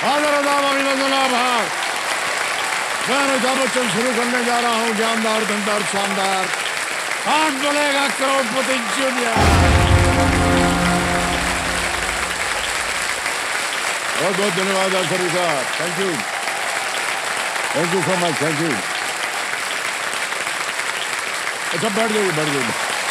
आदर अदाब अभिनंदन आभार। मैं अमिताभ बच्चन शुरू करने जा रहा हूँ जानदार धनदार शानदार कौन बोलेगा करोड़पति जूनियर। बहुत बहुत धन्यवाद आचार्य साहब, thank you so much, thank you. अच्छा बैठ जाइए।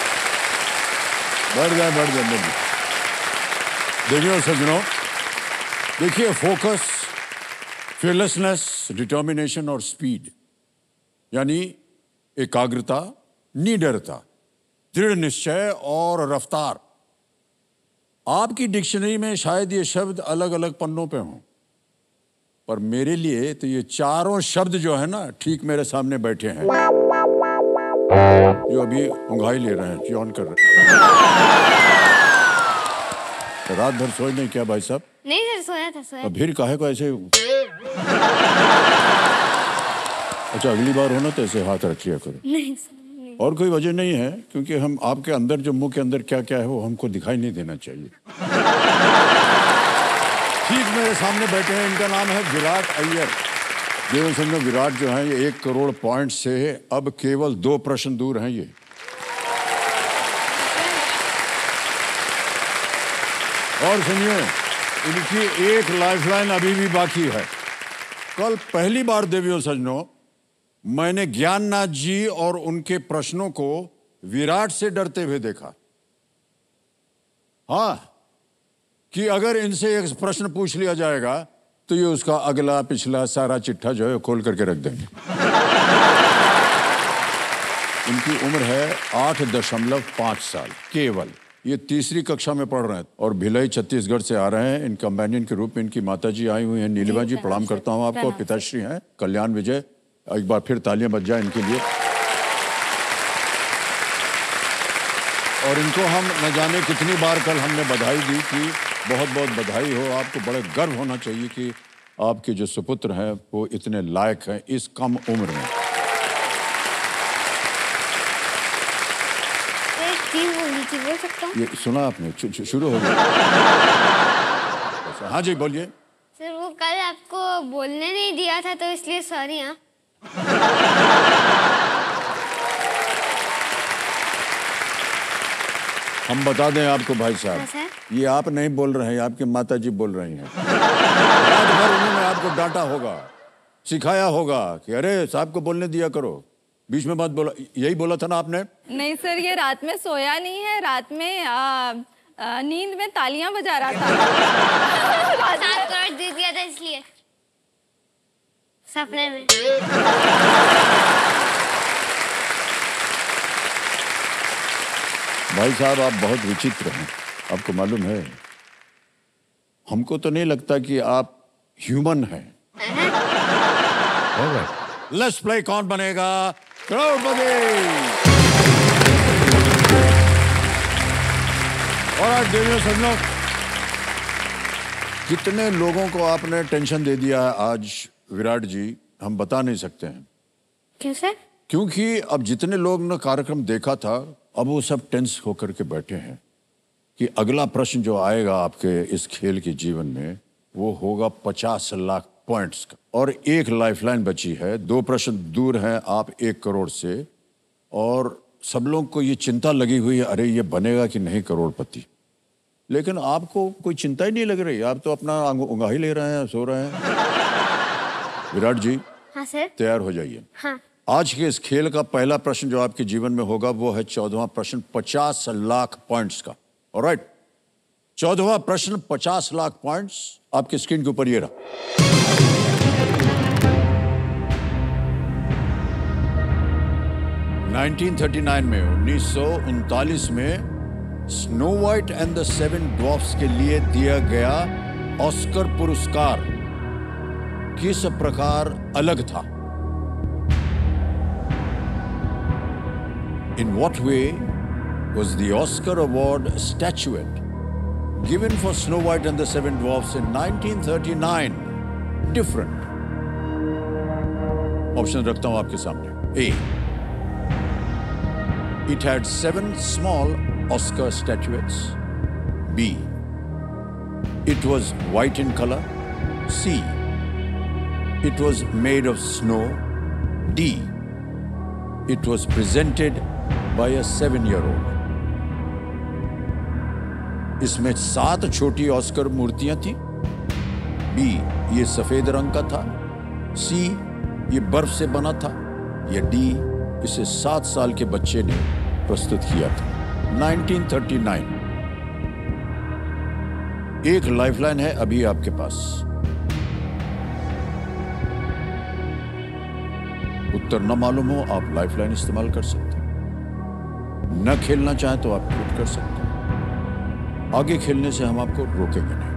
देखिए सज्जनों, देखिए फोकस, फियरलेसनेस, डिटर्मिनेशन और स्पीड यानी एकाग्रता, निडरता, दृढ़ निश्चय और रफ्तार। आपकी डिक्शनरी में शायद ये शब्द अलग अलग पन्नों पे हों, पर मेरे लिए तो ये चारों शब्द जो है ना ठीक मेरे सामने बैठे हैं, जो अभी उंघाई ले रहे हैं, च्योन कर रहे हैं। रात भर सोए नहीं क्या भाई साहब? नहीं सर, सोया था। अब फिर काहे को ऐसे? अच्छा अगली बार हो ना तो ऐसे हाथ रखिए करो। नहीं सर, नहीं। और कोई वजह नहीं है, क्योंकि हम आपके अंदर जो मुंह के अंदर क्या क्या है वो हमको दिखाई नहीं देना चाहिए। ठीक मेरे सामने बैठे हैं, इनका नाम है विराट अय्यर। देवेंद्र सिंह विराट जो है ये 1 करोड़ पॉइंट से अब केवल 2 प्रश्न दूर हैं ये। और सुनिए, इनकी एक लाइफलाइन अभी भी बाकी है। कल पहली बार देवियों सज्जनों मैंने ज्ञाननाथ जी और उनके प्रश्नों को विराट से डरते हुए देखा। हाँ, कि अगर इनसे एक प्रश्न पूछ लिया जाएगा तो ये उसका अगला पिछला सारा चिट्ठा जो है खोल करके रख देंगे। इनकी उम्र है 8.5 साल केवल। ये 3री कक्षा में पढ़ रहे हैं और भिलाई छत्तीसगढ़ से आ रहे हैं। इन कंपेनियन के रूप में इनकी माताजी आई हुई हैं, नीलिमा जी, प्रणाम करता हूं आपको। पिताश्री हैं कल्याण विजय, एक बार फिर तालियां बज जाए इनके लिए। और इनको हम न जाने कितनी बार कल हमने बधाई दी कि बहुत बहुत बधाई हो, आपको बड़े गर्व होना चाहिए कि आपके जो सुपुत्र हैं वो इतने लायक हैं इस कम उम्र में। बोल सकता हूँ? ये सुना आपने? शुरू हो गया। हाँ जी बोलिए। सर वो कल आपको बोलने नहीं दिया था तो इसलिए सॉरी। हाँ हम बता दें आपको भाई साहब, ये आप नहीं बोल रहे हैं, आपकी माताजी बोल रही हैं। रात भर उन्होंने आपको डांटा होगा, सिखाया होगा कि अरे साहब को बोलने दिया करो, बीच में मत बोला। यही बोला था ना आपने? नहीं सर, ये रात में सोया नहीं है, रात में नींद में तालियां बजा रहा था। 7 करोड़ दे दिया था इसलिए सपने में। भाई साहब आप बहुत विचित्र हैं, आपको मालूम है? हमको तो नहीं लगता कि आप ह्यूमन हैं। लेट्स प्ले कौन बनेगा करोड़पति। और देवियों सज्जनों, कितने लोगों को आपने टेंशन दे दिया है आज विराट जी, हम बता नहीं सकते हैं। क्यों सर? क्योंकि अब जितने लोग ने कार्यक्रम देखा था अब वो सब टेंस होकर के बैठे हैं कि अगला प्रश्न जो आएगा आपके इस खेल के जीवन में वो होगा 50 लाख पॉइंट्स का। और एक लाइफलाइन बची है, 2 प्रश्न दूर हैं आप 1 करोड़ से। और सब लोग को ये चिंता लगी हुई है, अरे ये बनेगा कि नहीं करोड़पति। लेकिन आपको कोई चिंता ही नहीं लग रही, आप तो अपना उंगाही ले रहे हैं, सो रहे हैं। विराट जी हाँ सर, तैयार हो जाइए। हाँ। आज के इस खेल का पहला प्रश्न जो आपके जीवन में होगा वो है 14वां प्रश्न 50 लाख पॉइंट्स का। ऑलराइट, 14वां प्रश्न 50 लाख पॉइंट्स आपकी स्क्रीन के ऊपर ये रहा। में 1939 में Snow White and the 7 dwarfs के लिए दिया गया ऑस्कर पुरस्कार किस प्रकार अलग था? In what way was the Oscar Award statuette given for Snow White and the 7 Dwarfs in 1939 different? Option रखता हूं आपके सामने। A. It had 7 small Oscar statuettes. B. It was white in color. C. It was made of snow. D. It was presented by a 7-year-old. इसमें 7 छोटी Oscar मूर्तियां थी. B. ये सफेद रंग का था. C. ये बर्फ से बना था. या D. इसे 7 साल के बच्चे ने प्रस्तुत किया था. 1939. एक लाइफलाइन है अभी आपके पास. उत्तर न मालूम हो आप लाइफलाइन इस्तेमाल कर सकते हैं. न खेलना चाहें तो आप क्विट कर सकते हैं. आगे खेलने से हम आपको रोकेंगे नहीं.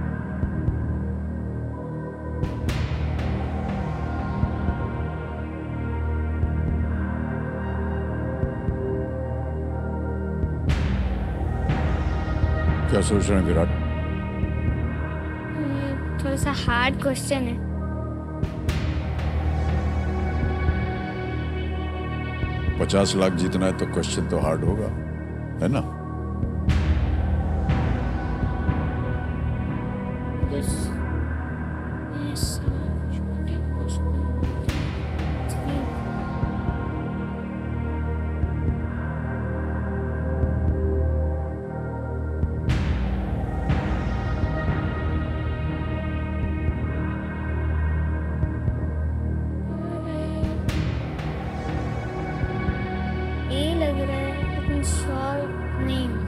क्या सोच रहे हैं विराट? ये थोड़ा सा हार्ड क्वेश्चन है. $50 लाख जीतना है तो क्वेश्चन तो हार्ड होगा, है ना? ये लग रहा है लेकिन श्योर नहीं हूँ.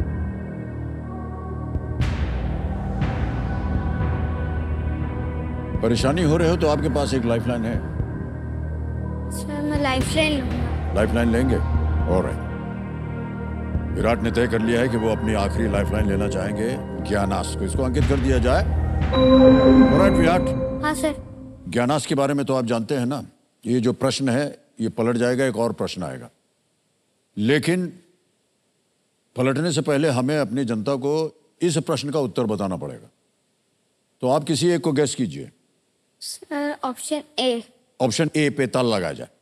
परेशानी हो रहे हो तो आपके पास एक लाइफलाइन है. सर मैं लाइफलाइन लूंगा. लाइफलाइन लेंगे? ऑलराइट. विराट ने तय कर लिया है कि वो अपनी आखिरी लाइफलाइन लेना चाहेंगे ज्ञानास को. इसको अंकित कर दिया जाए. ऑलराइट विराट. हाँ सर. ज्ञानास के बारे में तो आप जानते हैं ना. ये जो प्रश्न है ये पलट जाएगा, एक और प्रश्न आएगा. लेकिन पलटने से पहले हमें अपनी जनता को इस प्रश्न का उत्तर बताना पड़ेगा. तो आप किसी एक को गेस कीजिए. Sir option A. Option A पे ताल लगाया जाए.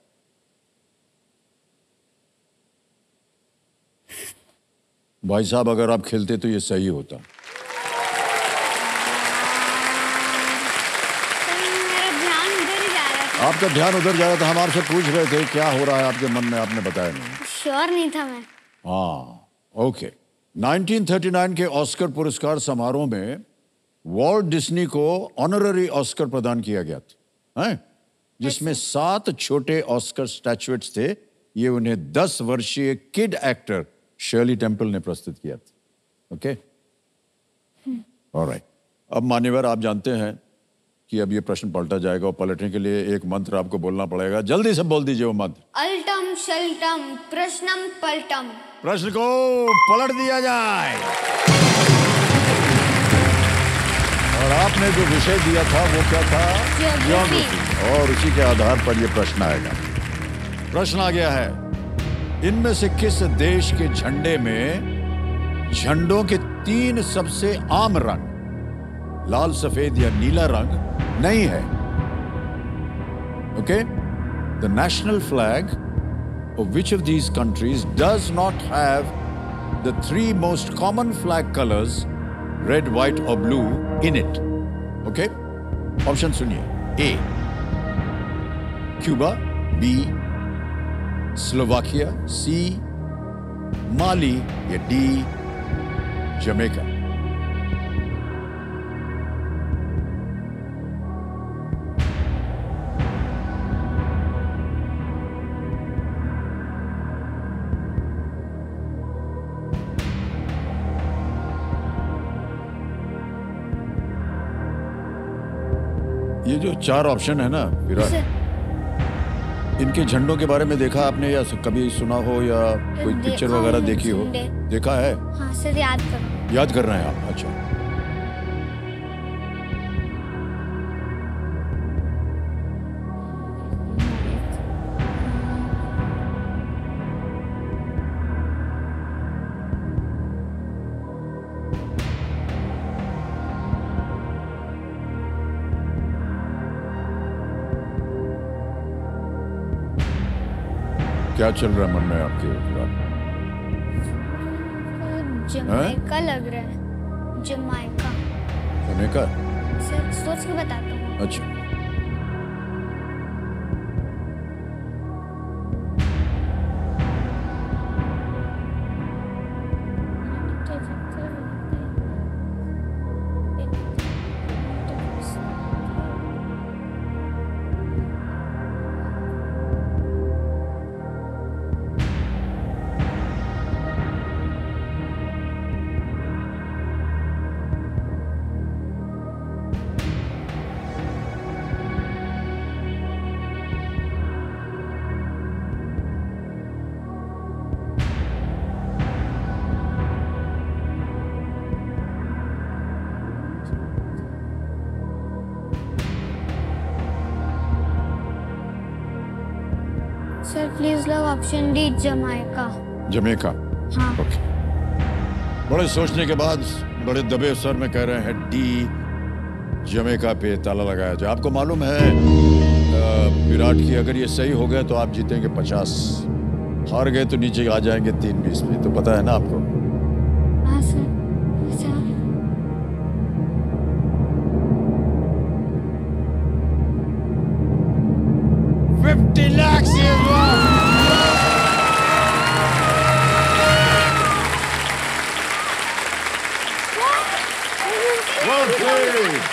भाई साहब अगर आप खेलते तो ये सही होता. सर मेरा ध्यान उधर ही जा रहा था. आपका ध्यान उधर जा रहा था. हम आपसे पूछ रहे थे क्या हो रहा है आपके मन में, आपने बताया नहीं. श्योर नहीं था मैं. हाँ ओके. 1939 के ऑस्कर पुरस्कार समारोह में वॉल्ट डिज्नी को ऑनररी ऑस्कर प्रदान किया गया था, हैं? जिसमें 7 छोटे ऑस्कर स्टैचुएट्स थे. ये उन्हें 10 वर्षीय किड एक्टर शर्ली टेम्पल ने प्रस्तुत किया था. Okay alright. अब मान्यवर आप जानते हैं कि अब ये प्रश्न पलटा जाएगा और पलटने के लिए एक मंत्र आपको बोलना पड़ेगा. जल्दी से बोल दीजिए वो मंत्र. अल्टम शल्टम प्रश्नम पलटम. प्रश्न को पलट दिया जाए. और आपने जो विषय दिया था वो क्या था? ज्योग्राफी. और उसी के आधार पर ये प्रश्न आएगा. प्रश्न आ गया है. इनमें से किस देश के झंडे में झंडों के 3 सबसे आम रंग लाल, सफेद या नीला रंग नहीं है? Okay. The national flag of which of these countries does not have the 3 most common flag colors red, white or blue in it? Okay? Option सुनिए. A. Cuba. B. Slovakia. C. Mali. या D. Jamaica. ये जो 4 option है ना विराट, इनके झंडों के बारे में देखा आपने या कभी सुना हो या कोई पिक्चर वगैरह देखी हो? देखा है? हाँ सर याद करो. याद कर रहे हैं आप? अच्छा. क्या चल रहा है मन में आपके? जमाइका लग रहा है. जमाइका. जमैका. सर सोच के बताता हूँ। अच्छा, sir please lock option D Jamaica. Jamaica. हाँ। ओके। बड़े सोचने के बाद बड़े दबे स्वर में कह रहे हैं डी जमैका पे ताला लगाया जाए। आपको मालूम है विराट की अगर ये सही हो गया तो आप जीतेंगे 50, हार गए तो नीचे आ जाएंगे 3-20 पे, तो पता है ना आपको? हाँ सर। अच्छा 50 lakhs is won. Well played.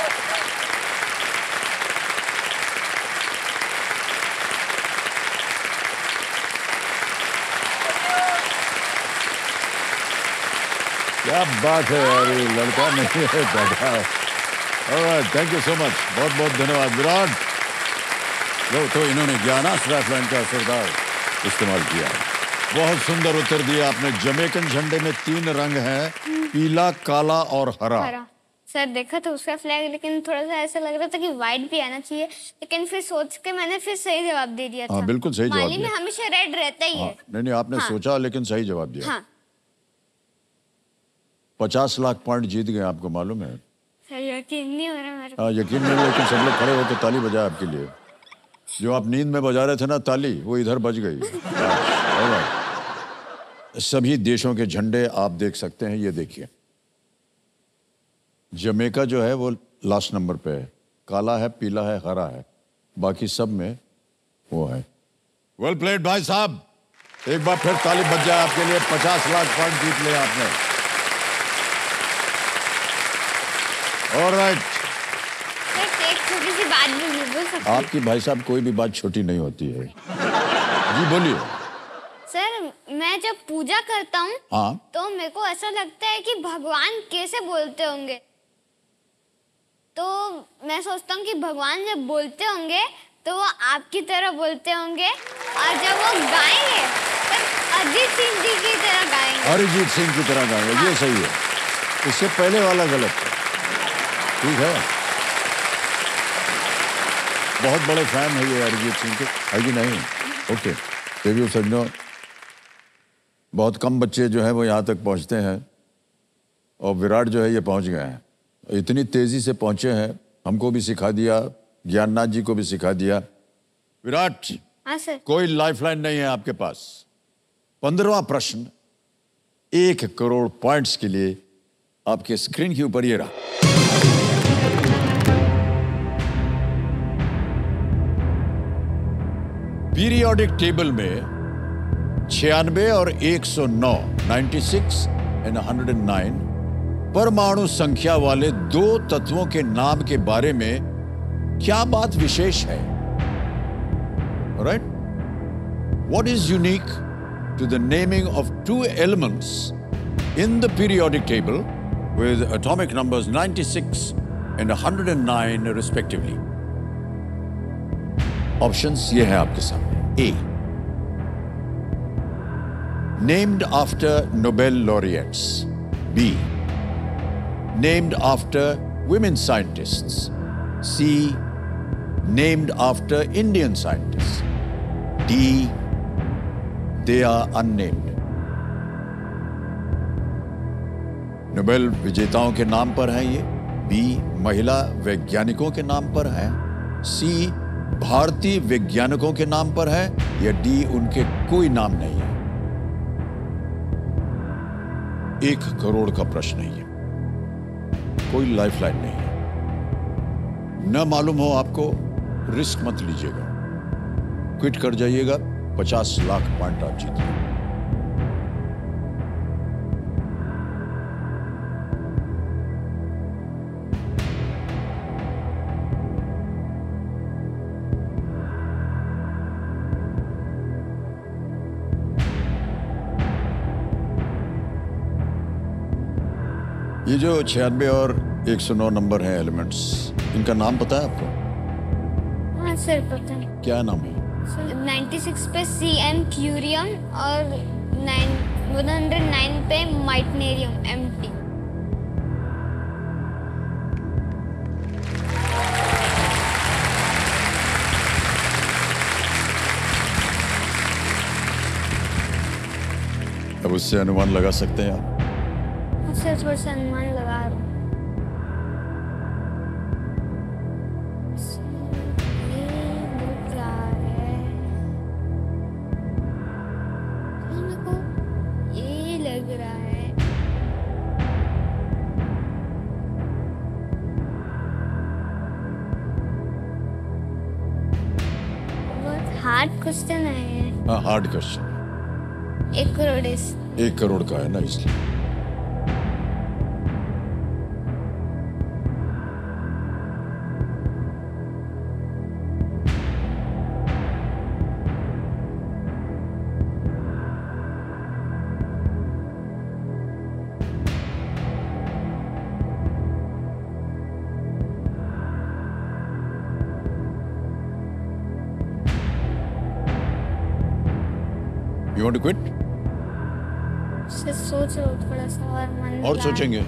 क्या बात है यार, ये लड़का नहीं है दादा। Alright, thank you so much, बहुत बहुत धन्यवाद विराट। लो तो इन्होंने ज्ञानास्त्र लाइन का असरदार इस्तेमाल किया। बहुत सुंदर उत्तर दिया आपने। जमैकन झंडे में 3 रंग हैं, पीला, काला और हरा। सर देखा तो उसका फ्लैग, लेकिन थोड़ा सा ऐसा लग रहा था कि व्हाइट भी आना चाहिए, लेकिन फिर सोच के मैंने फिर सही जवाब दे दिया था। हाँ बिल्कुल सही जवाब माली दिया। में हमेशा रेड रहता ही है। नहीं आपने सोचा लेकिन सही जवाब दिया। हाँ 50 लाख पॉइंट जीत गए, आपको मालूम है? सर यकीन नहीं हो रहा मेरे को। हाँ यकीन नहीं, लेकिन सब लोग खड़े होकर ताली बजाए आपके लिए। जो आप नींद में बजा रहे थे ना ताली, वो इधर बज गई। सभी देशों के झंडे आप देख सकते हैं, ये देखिए। जमैका जो है वो लास्ट नंबर पे है, काला है, पीला है, हरा है, बाकी सब में वो है। वेल प्लेड भाई साहब, एक बार फिर ताली बज जाए आपके लिए। 50 लाख पॉइंट जीत लिया आपने। ऑलराइट। एक छोटी सी बात भी बोल सकती हूँ? आपकी भाई साहब कोई भी बात छोटी नहीं होती है। जी बोलिए। सर मैं जब पूजा करता हूँ हाँ तो मेरे को ऐसा लगता है कि भगवान कैसे बोलते होंगे, तो मैं सोचता हूँ कि भगवान जब बोलते होंगे तो वो आपकी तरह बोलते होंगे, और जब वो गाएंगे तो अरिजीत सिंह जी की तरह गाएंगे। अरिजीत सिंह की तरह गाएंगे। हाँ। ये सही है, इससे पहले वाला गलत है। ठीक है, बहुत बड़े फैन है ये अरिजीत सिंह के, है कि नहीं? ओके, देवियों सज्जनों, बहुत कम बच्चे जो है वो यहाँ तक पहुँचते हैं, और विराट जो है ये पहुँच गए हैं। इतनी तेजी से पहुँचे हैं, हमको भी सिखा दिया, ज्ञाननाथ जी को भी सिखा दिया। विराट, हाँ सर। कोई लाइफलाइन नहीं है आपके पास। 15वां प्रश्न 1 करोड़ पॉइंट्स के लिए आपके स्क्रीन के ऊपर ये रहा। पीरियोडिक टेबल में 96 और 109 96 एंड 109 परमाणु संख्या वाले 2 तत्वों के नाम के बारे में क्या बात विशेष है? Right? What is unique to the naming of 2 elements in the periodic table with atomic numbers 96 and 109 respectively? Options ये हैं आपके सामने। A. Named after Nobel laureates. B. Named after women scientists. C. Named after Indian scientists. D. They are unnamed. Nobel विजेताओं के नाम पर है ये। बी. महिला वैज्ञानिकों के नाम पर है। सी. भारतीय वैज्ञानिकों के नाम पर है। या डी. उनके कोई नाम नहीं है। 1 करोड़ का प्रश्न है ये, कोई लाइफलाइन नहीं है। न मालूम हो आपको, रिस्क मत लीजिएगा, क्विट कर जाइएगा, 50 लाख पॉइंट आप जीत लेंगे। ये जो 96 और 109 नंबर हैं एलिमेंट्स, इनका नाम पता है आपको? हाँ सर पता है। क्या नाम है? 96 पे CM क्यूरियम और 109 पे माइटनेरियम MT। अब उससे अनुमान लगा सकते हैं आप? सर थोड़ा सा अनुमान लगा रहा हूँ। ये लग रहा है, मेरे को ये लग रहा है। बहुत हार्ड क्वेश्चन है ये। हाँ, हार्ड क्वेश्चन। 1 करोड़ 1 करोड़ का है ना, इसलिए। You want to quit? से सोच रहा हूँ थोड़ा सा और मन और लगा। सोचेंगे?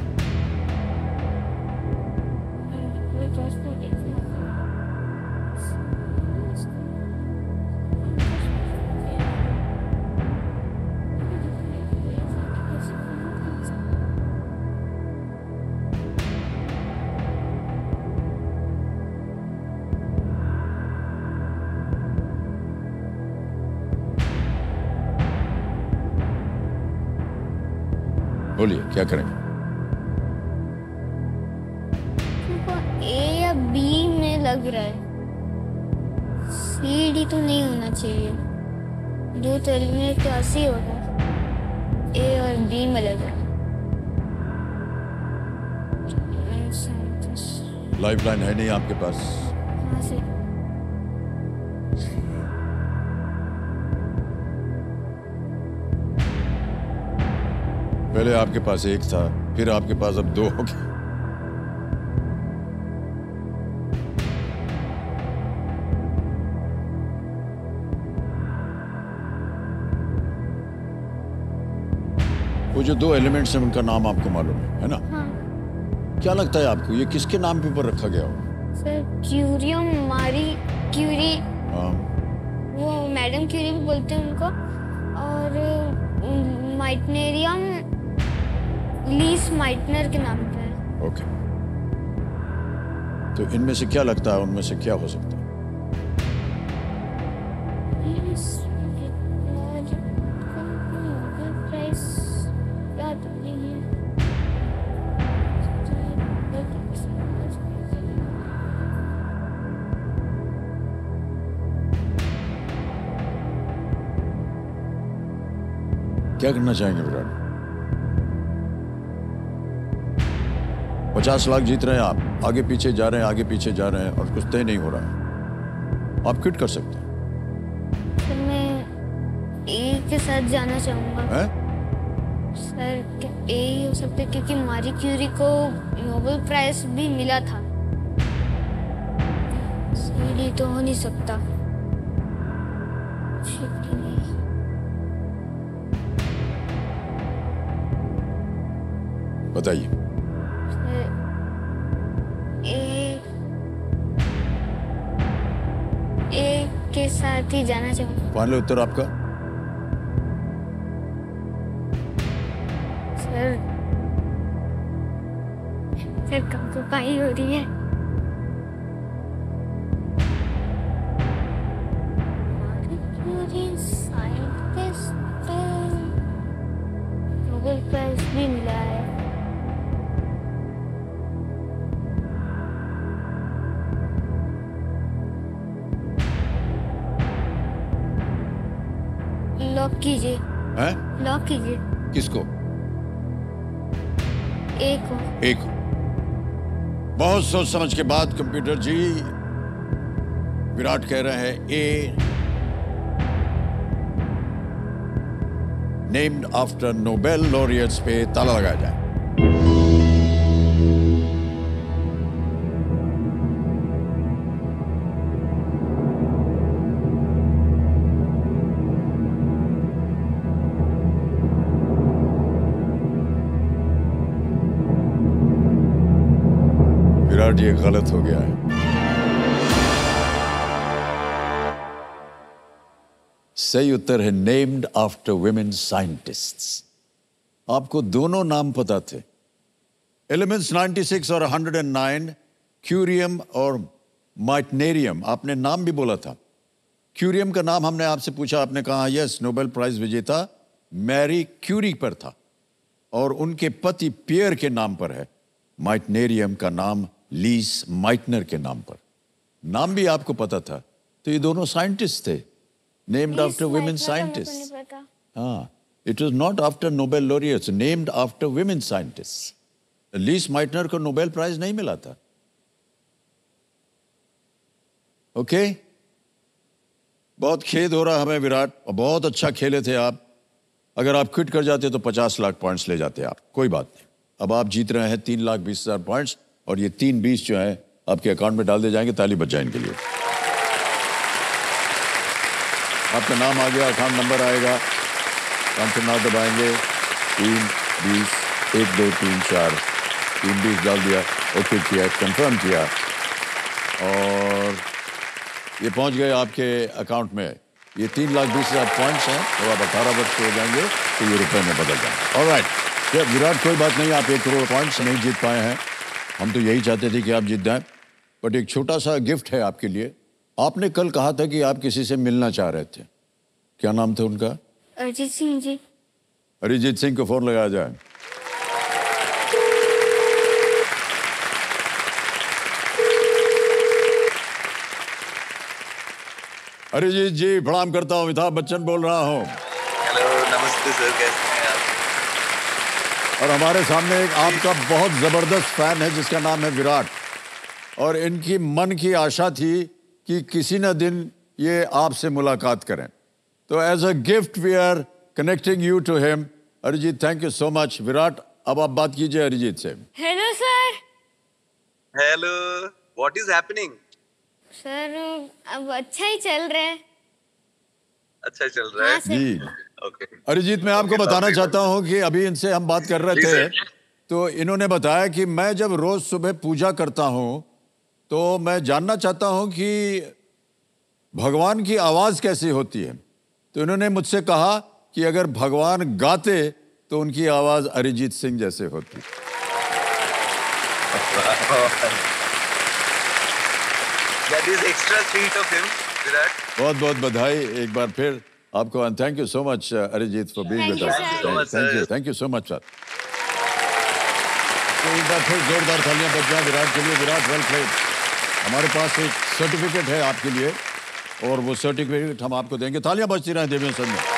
बोलिए, क्या करेंगे? तुमको A या B में लग रहा है, C D तो नहीं होना चाहिए। दो तो एलिमिनेट तो 80 होगा। A और B में लग रहा है। लाइफ लाइन है नहीं आपके पास? हाँ सर। पहले आपके पास 1 था, फिर आपके पास अब 2 हो गए। वो जो 2 एलिमेंट्स हैं उनका नाम आपको मालूम है ना? हाँ क्या लगता है आपको ये किसके नाम के ऊपर रखा गया हो? सर, क्यूरियम मारी क्यूरी, हाँ, वो मैडम क्यूरी भी बोलते हैं उनको, और माइटनेरियम लीस माइटनर के नाम पे है। ओके। तो इनमें से क्या लगता है, उनमें से क्या हो सकता है? प्राइस याद नहीं है। क्या करना चाहेंगे विराट? 50 लाख जीत रहे हैं आप, आगे पीछे जा रहे हैं, आगे पीछे जा रहे हैं और कुछ तय नहीं हो रहा है। आप क्विट कर सकते हैं। सर मैं ए के साथ जाना चाहूँगा। हैं? सर ए ही हो सकता है क्योंकि मारी क्यूरी को नोबेल प्राइज भी मिला था। सीडी तो हो नहीं सकता। Shit, नहीं। बताइए। ए के साथ ही जाना चाहूँगा। फाइनल उत्तर आपका? सर सर कंप्रोमाइज हो रही है। साइंटिस्ट नोबेल प्राइज भी मिला है। लॉक कीजिए। हैं? लॉक कीजिए। किसको? एक को। एक। बहुत सोच समझ के बाद कंप्यूटर जी विराट कह रहे हैं A, named after Nobel laureates पे ताला लगाया जाए। विराट, ये गलत हो गया है। सही उत्तर है नेम्ड आफ्टर वुमेन साइंटिस्ट्स। आपको दोनों नाम पता थे, एलिमेंट्स 96 और 109, क्यूरियम और माइटनेरियम। आपने नाम भी बोला था। क्यूरियम का नाम हमने आपसे पूछा, आपने कहा यस, नोबेल प्राइज विजेता मैरी क्यूरी पर था और उनके पति पियर के नाम पर है। माइटनेरियम का नाम लीस माइटनर के नाम पर। नाम भी आपको पता था, तो ये दोनों साइंटिस्ट थे, नेम्ड आफ्टर वुमेन साइंटिस्ट। हाँ, it was not after Nobel laureates, named after women scientist. Lise Meitner को नोबेल प्राइज नहीं मिला था। ओके, बहुत खेद हो रहा हमें विराट, और बहुत अच्छा खेले थे आप। अगर आप क्विट कर जाते तो 50 लाख पॉइंट्स ले जाते आप। कोई बात नहीं, अब आप जीत रहे हैं 3,20,000 पॉइंट्स, और ये 3,20 जो है आपके अकाउंट में डाल दे जाएंगे। ताली बच जाए इनके लिए। आपका नाम आ गया, अकाउंट नंबर आएगा, काउंटर नाम दबाएंगे, 3,20, 1 2 3 4, 3,20 डाल दिया, ओके किया, कंफर्म किया, और ये पहुंच गए आपके अकाउंट में। ये 3,20,000 पॉइंट्स हैं, और आप 18 वर्ष के हो जाएंगे तो ये रुपए में बदल जाएंगे। ऑलराइट विराट, कोई बात नहीं, आप 1 करोड़ पॉइंट्स नहीं जीत पाए हैं। हम तो यही चाहते थे कि आप जीत जाएं, बट एक छोटा सा गिफ्ट है आपके लिए। आपने कल कहा था कि आप किसी से मिलना चाह रहे थे, क्या नाम था उनका? अरिजीत सिंह जी। अरिजीत सिंह को फोन लगाया जाए। अरिजीत जी, प्रणाम करता हूँ, अमिताभ बच्चन बोल रहा हूँ। हेलो, नमस्ते सर, कैसे हैं आप? और हमारे सामने एक आपका बहुत जबरदस्त फैन है जिसका नाम है विराट, और इनकी मन की आशा थी कि किसी न दिन ये आपसे मुलाकात करें, तो as a gift we are connecting you to him. Arijit, thank you so much. Virat, अब आप बात कीजिए अरिजीत से। Hello sir. Hello, what is happening? Sir अब अच्छा ही चल रहा है। अच्छा चल रहा है। हाँ, जी ओके। अरिजीत, मैं आपको बताना चाहता हूँ कि अभी इनसे हम बात कर रहे जी, थे, सर। तो इन्होंने बताया कि मैं जब रोज सुबह पूजा करता हूँ तो मैं जानना चाहता हूँ कि भगवान की आवाज कैसी होती है। तो इन्होंने मुझसे कहा कि अगर भगवान गाते तो उनकी आवाज अरिजीत सिंह जैसे होती। That is extra sweet of him, Virat. बहुत बहुत बधाई एक बार फिर आपको, and thank you so much Arijit for being with Thank you, us. sir. Thank you so much sir. तो एक बार फिर जोरदार तालियां बज जाएं विराट के लिए। Virat, well played. हमारे पास एक सर्टिफिकेट है आपके लिए, और वो सर्टिफिकेट हम आपको देंगे। तालियां बजती रहें देवियों सर में।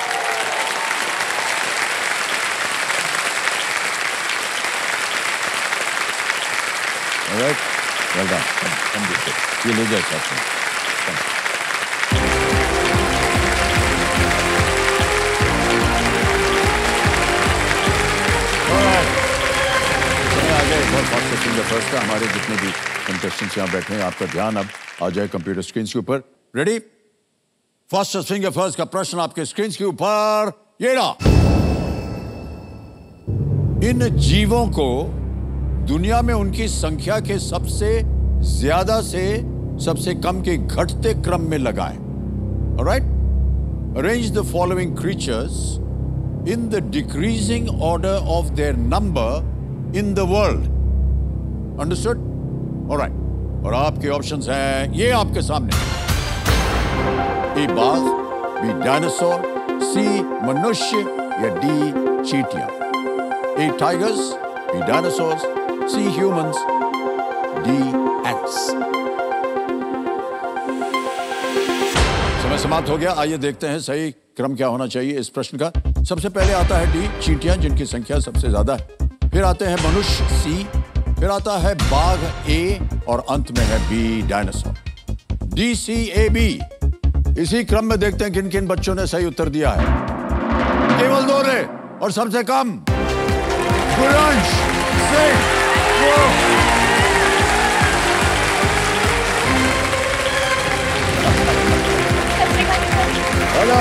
Alright, well done. हम देखते, ये ले जाए साथ में। फर्स्ट का हमारे जितने भी कंटेस्टेंट्स यहाँ बैठे हैं, आपका ध्यान अब आ जाए कंप्यूटर स्क्रीन के ऊपर। रेडी? फास्टेस्ट फिंगर फर्स्ट का प्रश्न आपके स्क्रीन के ऊपर ये रहा। इन जीवों को दुनिया में उनकी संख्या के सबसे ज्यादा से सबसे कम के घटते क्रम में लगाएं। Alright? Arrange the following creatures in the decreasing order of their number in the world. Understood? Alright, और आपके ऑप्शंस हैं ये आपके सामने। ए बाघ, बी डायनासोर, सी मनुष्य, या डी चींटियां। A tigers, B dinosaurs, C humans, D ants. समय समाप्त हो गया। आइए देखते हैं सही क्रम क्या होना चाहिए इस प्रश्न का। सबसे पहले आता है डी, चींटियां, जिनकी संख्या सबसे ज्यादा है। फिर आते हैं मनुष्य, सी। फिर आता है बाघ, ए। और अंत में है B, dinosaur. D, C, A, B. इसी क्रम में देखते हैं किन किन बच्चों ने सही उत्तर दिया है। केवल 2 ने, और सबसे कम गुरंश सिंह। हेलो,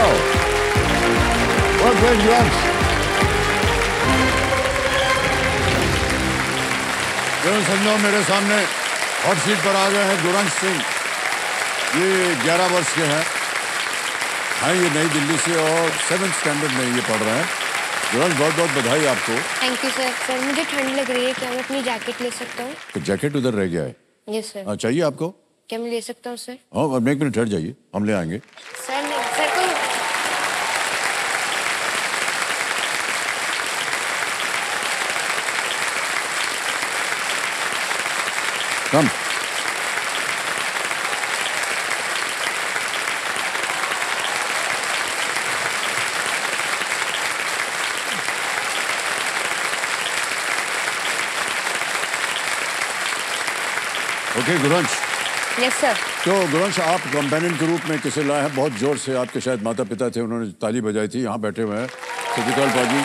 गुरंश। संजो मेरे सामने हॉट सीट पर आ गए हैं गुरंश सिंह। ये 11 वर्ष के हैं। हाँ, ये नई दिल्ली से और 7th स्टैंडर्ड में ये पढ़ रहे हैं। गुरंश, बहुत बहुत बधाई आपको। Thank you sir. सर मुझे ठंड लग रही है, क्या मैं अपनी जैकेट ले सकता हूँ? तो जैकेट उधर रह गया है। Yes sir. चाहिए आपको? क्या मैं ले सकता हूँ सर? हाँ, अब 1 मिनट ठहर जाइए, हम ले आएंगे। सर नहीं, सर कोई कम। ओके गुरंश। Yes sir. तो गुरंश, आप कंपेनियन के रूप में किसे लाए हैं? बहुत जोर से आपके शायद माता पिता थे, उन्होंने ताली बजाई थी। यहाँ बैठे हुए हैं सतिकाल पाजी।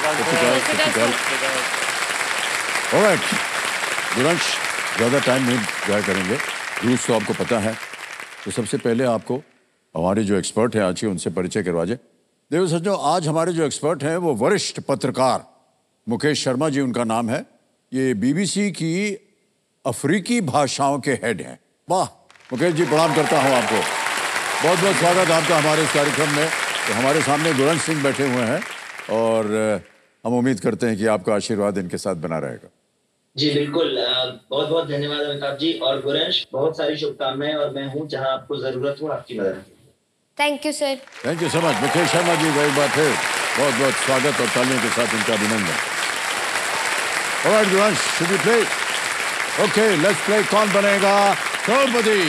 ऑलराइट गुरंश, ज़्यादा टाइम नहीं जाया करेंगे, रूल्स तो आपको पता है। तो सबसे पहले आपको हमारे जो एक्सपर्ट हैं आज के, उनसे परिचय करवा जाए। देखो सज्जो, आज हमारे जो एक्सपर्ट हैं वो वरिष्ठ पत्रकार मुकेश शर्मा जी उनका नाम है। ये बीबीसी की अफ्रीकी भाषाओं के हेड हैं। वाह मुकेश जी, प्रणाम करता हूँ आपको। बहुत बहुत स्वागत आपका हमारे इस कार्यक्रम में। तो हमारे सामने गुरंश सिंह बैठे हुए हैं और हम उम्मीद करते हैं कि आपका आशीर्वाद इनके साथ बना रहेगा। जी बिल्कुल, बहुत बहुत धन्यवाद अमिताभ जी। और गुरंश, बहुत सारी शुभकामनाएं, और मैं हूँ जहाँ आपको जरूरत हो आपकी मदद। Thank you sir. Thank you so much Mukesh Sharma ji, एक बार फिर बहुत बहुत स्वागत और तालियों के साथ इनका अभिनंदन। Alright Guransh, should we play? Okay, let's play Kaun Banega Crorepati.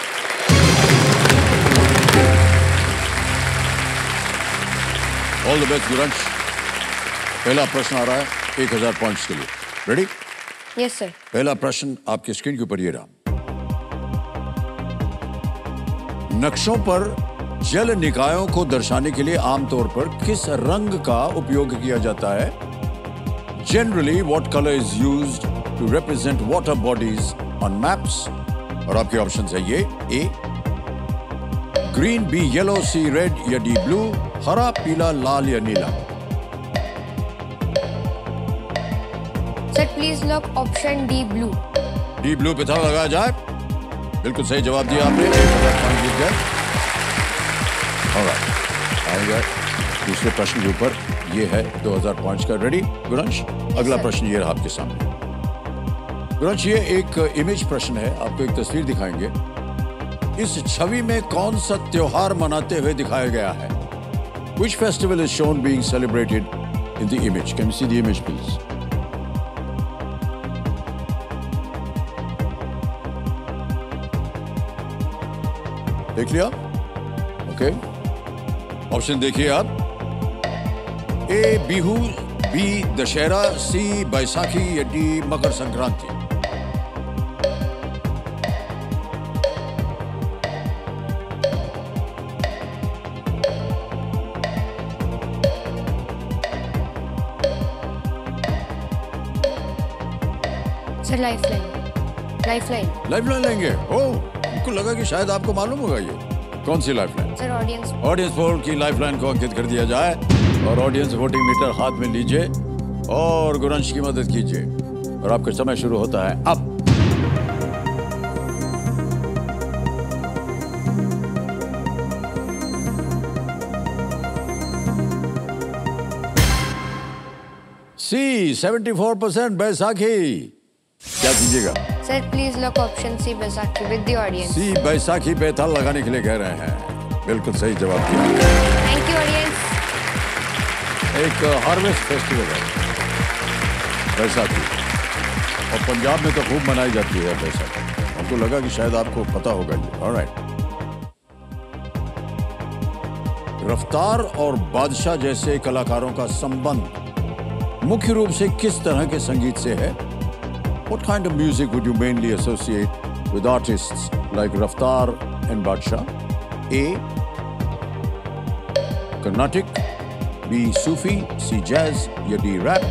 All the best Guransh. पहला प्रश्न आ रहा है 1000 पॉइंट्स के लिए। रेडी? Yes sir. पहला प्रश्न आपकी स्क्रीन के ऊपर ये रहा। नक्शों पर जल निकायों को दर्शाने के लिए आमतौर पर किस रंग का उपयोग किया जाता है? Generally what colour is used to represent water bodies on maps? और आपके ऑप्शन है ये: A green, B yellow, C red या डी ब्लू, हरा, पीला, लाल या नीला। Sir please lock option D blue. D blue पे था लगाया जाए। बिल्कुल सही जवाब दिया आपने। 1000 पॉइंट जीत गए। ऑलराइट, आएगा दूसरे प्रश्न के ऊपर। ये है 2000 पॉइंट्स का। रेडी गुरंश? अगला प्रश्न ये रहा आपके सामने। गुरंश, ये एक इमेज प्रश्न है। आपको एक तस्वीर दिखाएंगे। इस छवि में कौन सा त्योहार मनाते हुए दिखाया गया है? Which festival is shown being celebrated in the image? Can you see the image please? देख लिया? ओके, ऑप्शन देखिए आप। A Bihu, B Dussehra, C Baisakhi या D Makar Sankranti. Sir lifeline. Lifeline. Lifeline लेंगे? ओह, मुझको लगा कि शायद आपको मालूम होगा ये। कौन सी lifeline? Sir audience. Audience poll की लाइफलाइन को अंकित कर दिया जाए और ऑडियंस वोटिंग मीटर हाथ में लीजिए और गुरंश की मदद कीजिए। और आपका समय शुरू होता है अब। सी 74% बैसाखी। क्या कीजिएगा? Sir please lock option C Baisakhi with the audience. C Baisakhi पे ताल लगाने के लिए कह रहे हैं। बिल्कुल सही जवाब दिया। Thank you audience. एक हार्वेस्ट फेस्टिवल है बैसाखी, और पंजाब में तो खूब मनाई जाती है बैसाखी। हमको लगा कि शायद आपको पता होगा ये। ऑलराइट, रफ्तार और बादशाह जैसे कलाकारों का संबंध मुख्य रूप से किस तरह के संगीत से है? What kind of music would you mainly associate with artists like Raftar and Badshah? A. Carnatic, B. Sufi, C. Jazz, या D. Rap?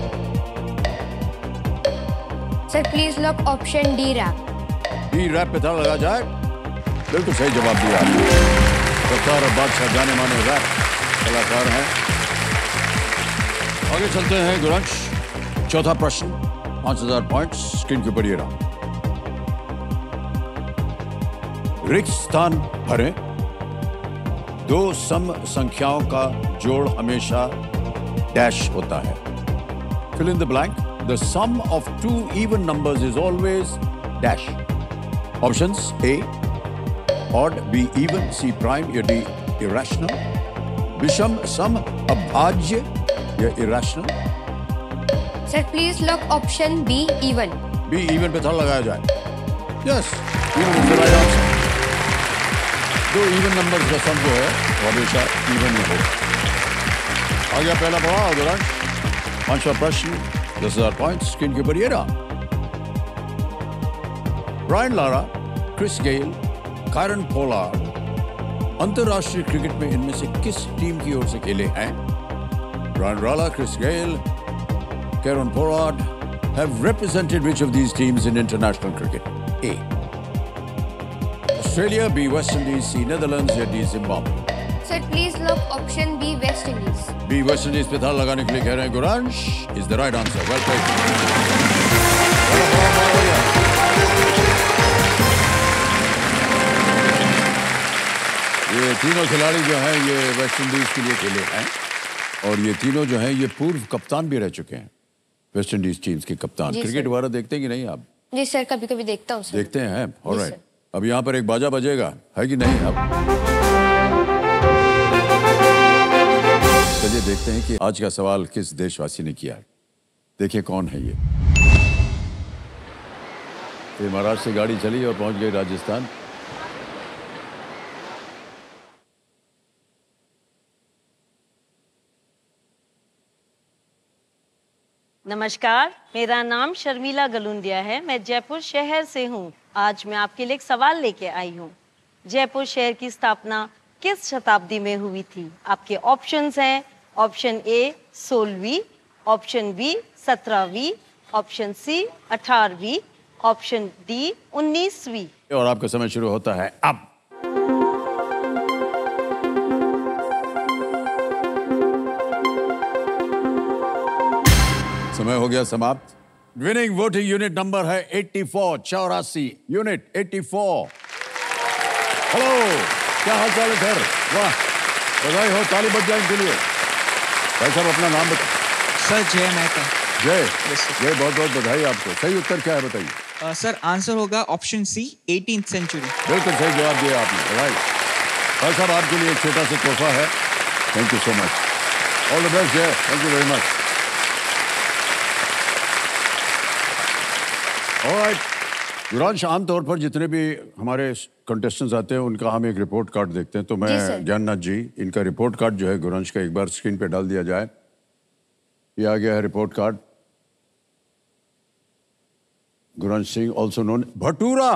Sir please lock option D rap. D. Rap पे था लगा जाए। बिल्कुल सही जवाब दिया आपने। रफ्तार और बादशाह जाने माने रैप कलाकार हैं। आगे चलते हैं गुरंश। चौथा प्रश्न, 5000 पॉइंट्स स्क्रीन के ऊपर ये रहा। रिक्त स्थान भरें। दो सम संख्याओं का जोड़ हमेशा डैश होता है। Fill in the blank. The sum of two even numbers is always dash. Options: A. odd, B. even, C. prime, या D. irrational. विषम सम अभाज्य या irrational. Sir please lock option B even. B. even पे था लगाया जाए। Yes, even is the right answer. दो even numbers का सम जो है वो हमेशा even ही होगा। आ गया पहला पड़ा अगला। पांचवा प्रश्न, 10,000 पॉइंट्स स्क्रीन के ऊपर ये रहा। Brian Lara, Chris Gayle, Kieron Pollard अंतरराष्ट्रीय क्रिकेट में इनमें से किस टीम की ओर से खेले हैं? Brian Lara, Chris Gayle, Kieron Pollard have represented which of these teams in international cricket? A. Australia, B. West Indies, C. Netherlands, या D. Zimbabwe? Sir please lock option B West Indies. B West Indies पे था लगाने के लिए कह रहे हैं Guransh. Is the right answer. Well played. ये तीनों खिलाड़ी जो हैं ये वेस्ट इंडीज के लिए खेले हैं और ये तीनों जो हैं ये पूर्व कप्तान भी रह चुके हैं, वेस्ट इंडीज टीम्स के कप्तान। क्रिकेट वगैरह देखते हैं कि नहीं आप? जी सर, कभी कभी देखता हूँ। देखते हैं। ऑलराइट, अब यहाँ पर एक बाजा बजेगा है कि नहीं? अब चलिए देखते हैं कि आज का सवाल किस देशवासी ने किया है। देखिए कौन है ये महाराष्ट्र से गाड़ी चली और पहुंच गई राजस्थान। नमस्कार, मेरा नाम शर्मिला गलुंडिया है। मैं जयपुर शहर से हूँ। आज मैं आपके लिए एक सवाल लेके आई हूँ। जयपुर शहर की स्थापना किस शताब्दी में हुई थी? आपके ऑप्शंस हैं ऑप्शन ए 16वीं, ऑप्शन बी 17वीं, ऑप्शन सी 18वीं, ऑप्शन डी 19वीं। और आपका समय शुरू होता है अब। समय हो गया समाप्त। विनिंग वोटिंग यूनिट नंबर है 84 यूनिट 84। हेलो, क्या हाल चाल है सर? वाह, बधाई हो, ताली बज जाए इनके लिए। भाई साहब अपना नाम बताइए। सर जय मेहता। जय, बहुत बहुत बधाई आपको। सही उत्तर क्या है बताइए? सर आंसर होगा ऑप्शन सी 18th सेंचुरी। बिल्कुल सही जवाब दिया आपने, बधाई। भाई साहब आपके लिए एक छोटा सा तोहफा है। Thank you so much. All the best Jay. Thank you very much. Alright Guransh, आमतौर पर जितने भी हमारे कंटेस्टेंट्स आते हैं उनका हम एक रिपोर्ट कार्ड देखते हैं, तो मैं ज्ञाननाथ जी इनका रिपोर्ट कार्ड जो है गुरांश का एक बार स्क्रीन पे डाल दिया जाए। ये आ गया है report card. Guransh Singh also known Bhatura.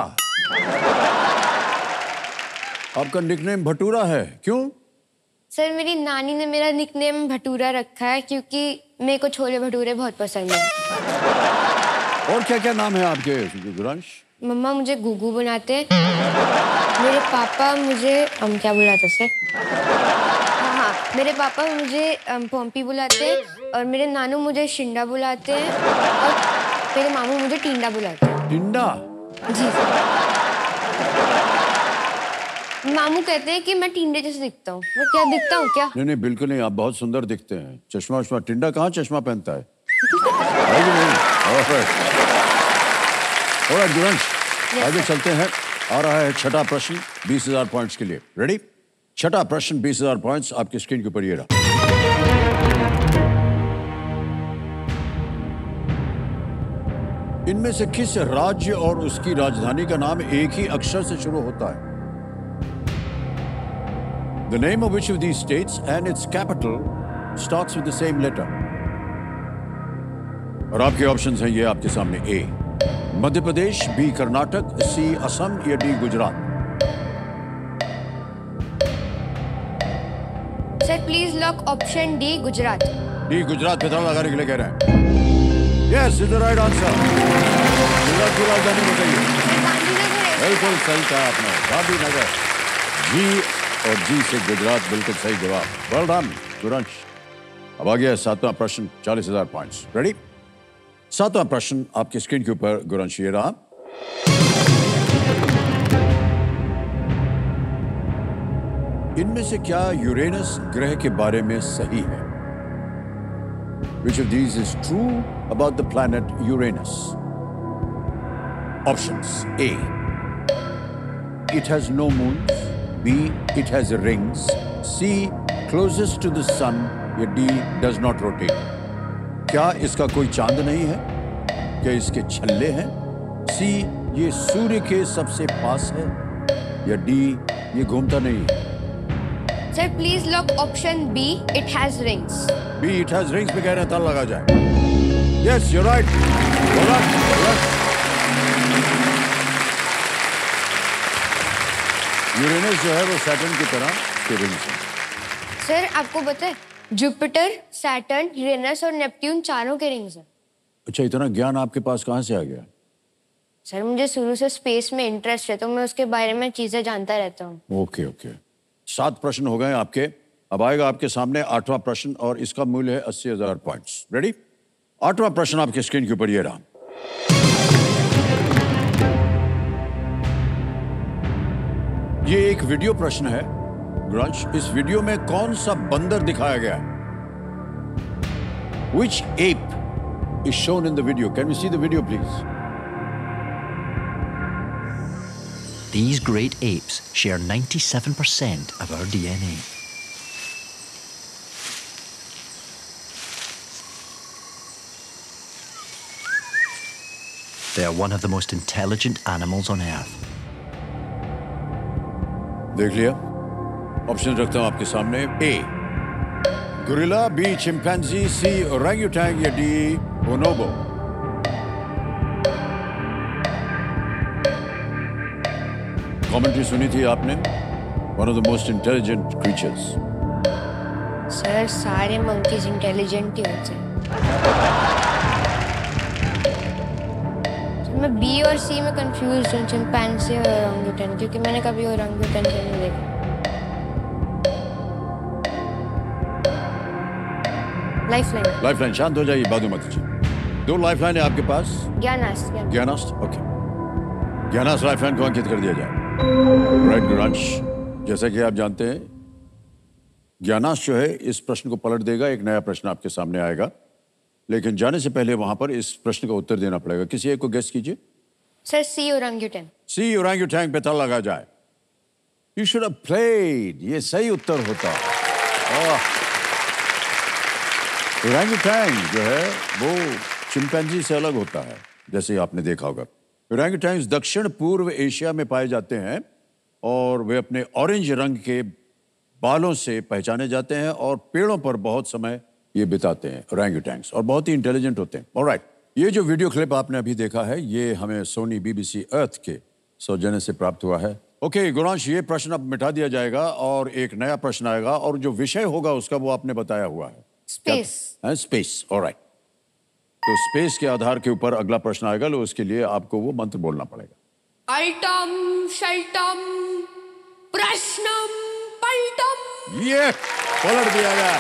आपका निकनेम भटूरा है, क्यों? सर मेरी नानी ने मेरा निकनेम भटूरा रखा है क्योंकि मेरे को छोले भटूरे बहुत पसंद है। और क्या क्या नाम है आपके गुरांश? मम्मा मुझे गुगू बनाते हैं, मेरे पापा मुझे क्या बुलाते हैं? हाँ, मेरे पापा मुझे पॉम्पी बुलाते हैं और मेरे नानू मुझे शिंडा बुलाते हैं और मेरे मामू मुझे टिंडा बुलाते हैं। टिंडा? जी। मामू कहते हैं कि मैं टिंडे जैसे दिखता हूँ। मैं क्या दिखता हूँ क्या? नहीं बिल्कुल नहीं, आप बहुत सुंदर दिखते हैं। चश्मा वश्मा, टिंडा कहाँ चश्मा पहनता है? और गुरांश आगे चलते हैं। आ रहा है छठा प्रश्न 20,000 पॉइंट्स के लिए। रेडी? छठा प्रश्न 20,000 पॉइंट्स आपकी स्क्रीन के ऊपर ये रहा। इनमें से किस राज्य और उसकी राजधानी का नाम एक ही अक्षर से शुरू होता है? The name of which of these states and its capital starts with the same letter? और आपके ऑप्शंस हैं ये आपके सामने। A Madhya Pradesh, B Karnataka, C Assam या D Gujarat. Sir please lock option D Gujarat. D Gujarat पे ताला लगाने के लिए कह रहे हैं। Yes is the right answer. Gujarat की राजधानी बताइए। बिल्कुल सही कहा आपने, गांधीनगर। जी और जी से गुजरात बिल्कुल सही जवाब। Well done Guransh. अब आ गया 7वां प्रश्न, 40,000 पॉइंट्स। रेडी? 7वां प्रश्न आपकी स्क्रीन के ऊपर गुरंश ये रहा। इनमें से क्या यूरेनस ग्रह के बारे में सही है? Which of these is true about the planet Uranus? Options: A, it has no moons. B, it has rings. C, closest to the sun. या D, does not rotate. क्या इसका कोई चांद नहीं है? क्या इसके छल्ले हैं? C, ये सूर्य के सबसे पास है? या D, ये घूमता नहीं है? Sir please lock option B, it has rings. B, it has rings पे कह रहे हैं, ताला लगा जाए। Yes you right. यूरेनस जो है वो सैटर्न की तरह के रिंग्स हैं। सर आपको पता है जुपिटर, सैटर्न, यूरेनस और नेपट्यून चारों के रिंग्स हैं। अच्छा, इतना ज्ञान आपके पास कहाँ से आ गया? सर मुझे शुरू से स्पेस में इंटरेस्ट है तो मैं उसके बारे में चीजें जानता रहता हूँ। Okay okay. 7 प्रश्न हो गए आपके। अब आएगा आपके सामने 8वां प्रश्न और इसका मूल्य है 80,000 पॉइंट्स। रेडी? 8वां प्रश्न आपके स्क्रीन के ऊपर ये रहा। ये एक वीडियो प्रश्न है गुरंश। इस वीडियो में कौन सा बंदर दिखाया गया है? Which ape is shown in the video? Can we see the video, please? These great apes share 97% of our DNA. They are one of the most intelligent animals on Earth. देख लिया? Option रखता हूं आपके सामने। A gorilla, B chimpanzee, C orangutan या D bonobo. Commentary सुनी थी आपने? One of the most intelligent creatures. Sir सारे मंकीज इंटेलिजेंट ही होते हैं। मैं बी और सी में कंफ्यूज हूँ, चिंपैंजी और ओरंगुटैन, क्योंकि मैंने कभी ओरंगुटैन को नहीं देखा। लाइफलाइन शांत हो जाइए, बादू मत कीजिए। 2 लाइफलाइन है आपके पास। ज्ञानास्त्र ओके। ज्ञानास्त्र लाइफलाइन को अंकित कर दिया जाए। राइट गुरंश, जैसा कि आप जानते हैं ज्ञानास्त्र जो है इस प्रश्न को पलट देगा। एक नया प्रश्न आपके सामने आएगा, लेकिन जाने से पहले वहां पर इस प्रश्न का उत्तर देना पड़ेगा। किसी एक को गेस कीजिए। Sir C orangutan. C orangutan पे ताला लगा जाए। यू शुड हैव प्लेड, ये सही उत्तर होता। ओरंगुटैन जो है वो चिंपैंजी से अलग होता है, जैसे आपने देखा होगा। ओरंगुटैन दक्षिण पूर्व एशिया में पाए जाते हैं और वे अपने ऑरेंज रंग के बालों से पहचाने जाते हैं और पेड़ों पर बहुत समय ये बिताते हैं ओरंगुटैन, और बहुत ही इंटेलिजेंट होते हैं। ऑलराइट, ये जो वीडियो क्लिप आपने अभी देखा है ये हमें सोनी BBC अर्थ के सौजन्य से प्राप्त हुआ है। ओके गुरांश, ये प्रश्न अब मिटा दिया जाएगा और एक नया प्रश्न आएगा, और जो विषय होगा उसका वो आपने बताया हुआ है, स्पेस। ऑलराइट, तो स्पेस के आधार के ऊपर अगला प्रश्न आएगा, लो उसके लिए आपको वो मंत्र बोलना पड़ेगा। अल्टम शल्टम प्रश्नम पल्टम। ये पलट दिया गया।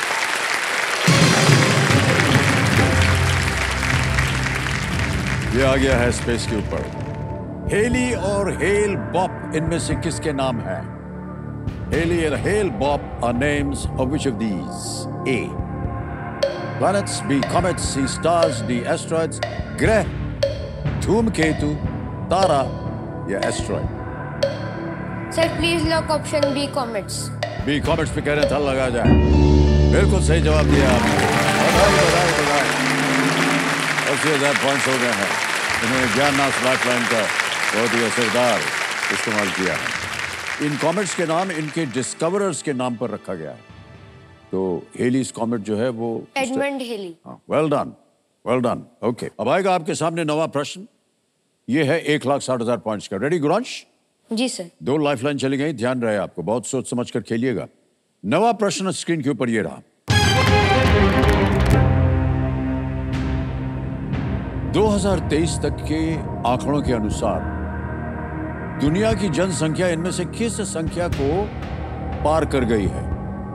ये आ गया है स्पेस के ऊपर। हेली और हेल बॉप इनमें से किसके नाम है? हेली और Hale Bopp are names of which of these? A planets, B comets, C stars, D asteroids, ग्रह, धूमकेतु, तारा या asteroid. Sir please lock option B comets. B comets पे कह रहे हैं, था लगा जाए। बिल्कुल सही जवाब दिया आपने। बधाई। 80,000 पॉइंट्स हो गए हैं। इन्होंने ज्ञानास्त्र लाइफलाइन का बहुत ही असरदार इस्तेमाल किया है। इन कॉमेट्स के नाम इनके डिस्कवरर्स के नाम पर रखा गया है। तो हेलीज कॉमेट जो है वो Edmund Halley. Well done, well done. Okay, अब आएगा आपके सामने नवा प्रश्न। ये है 1,60,000 पॉइंट्स का। रेडी गुरांश? जी सर। 2 लाइफलाइन चली गई, ध्यान रहे आपको, बहुत सोच समझ कर खेलिएगा। नवा प्रश्न स्क्रीन के ऊपर ये रहा। 2023 तक के आंकड़ों के अनुसार दुनिया की जनसंख्या इनमें से किस संख्या को पार कर गई है?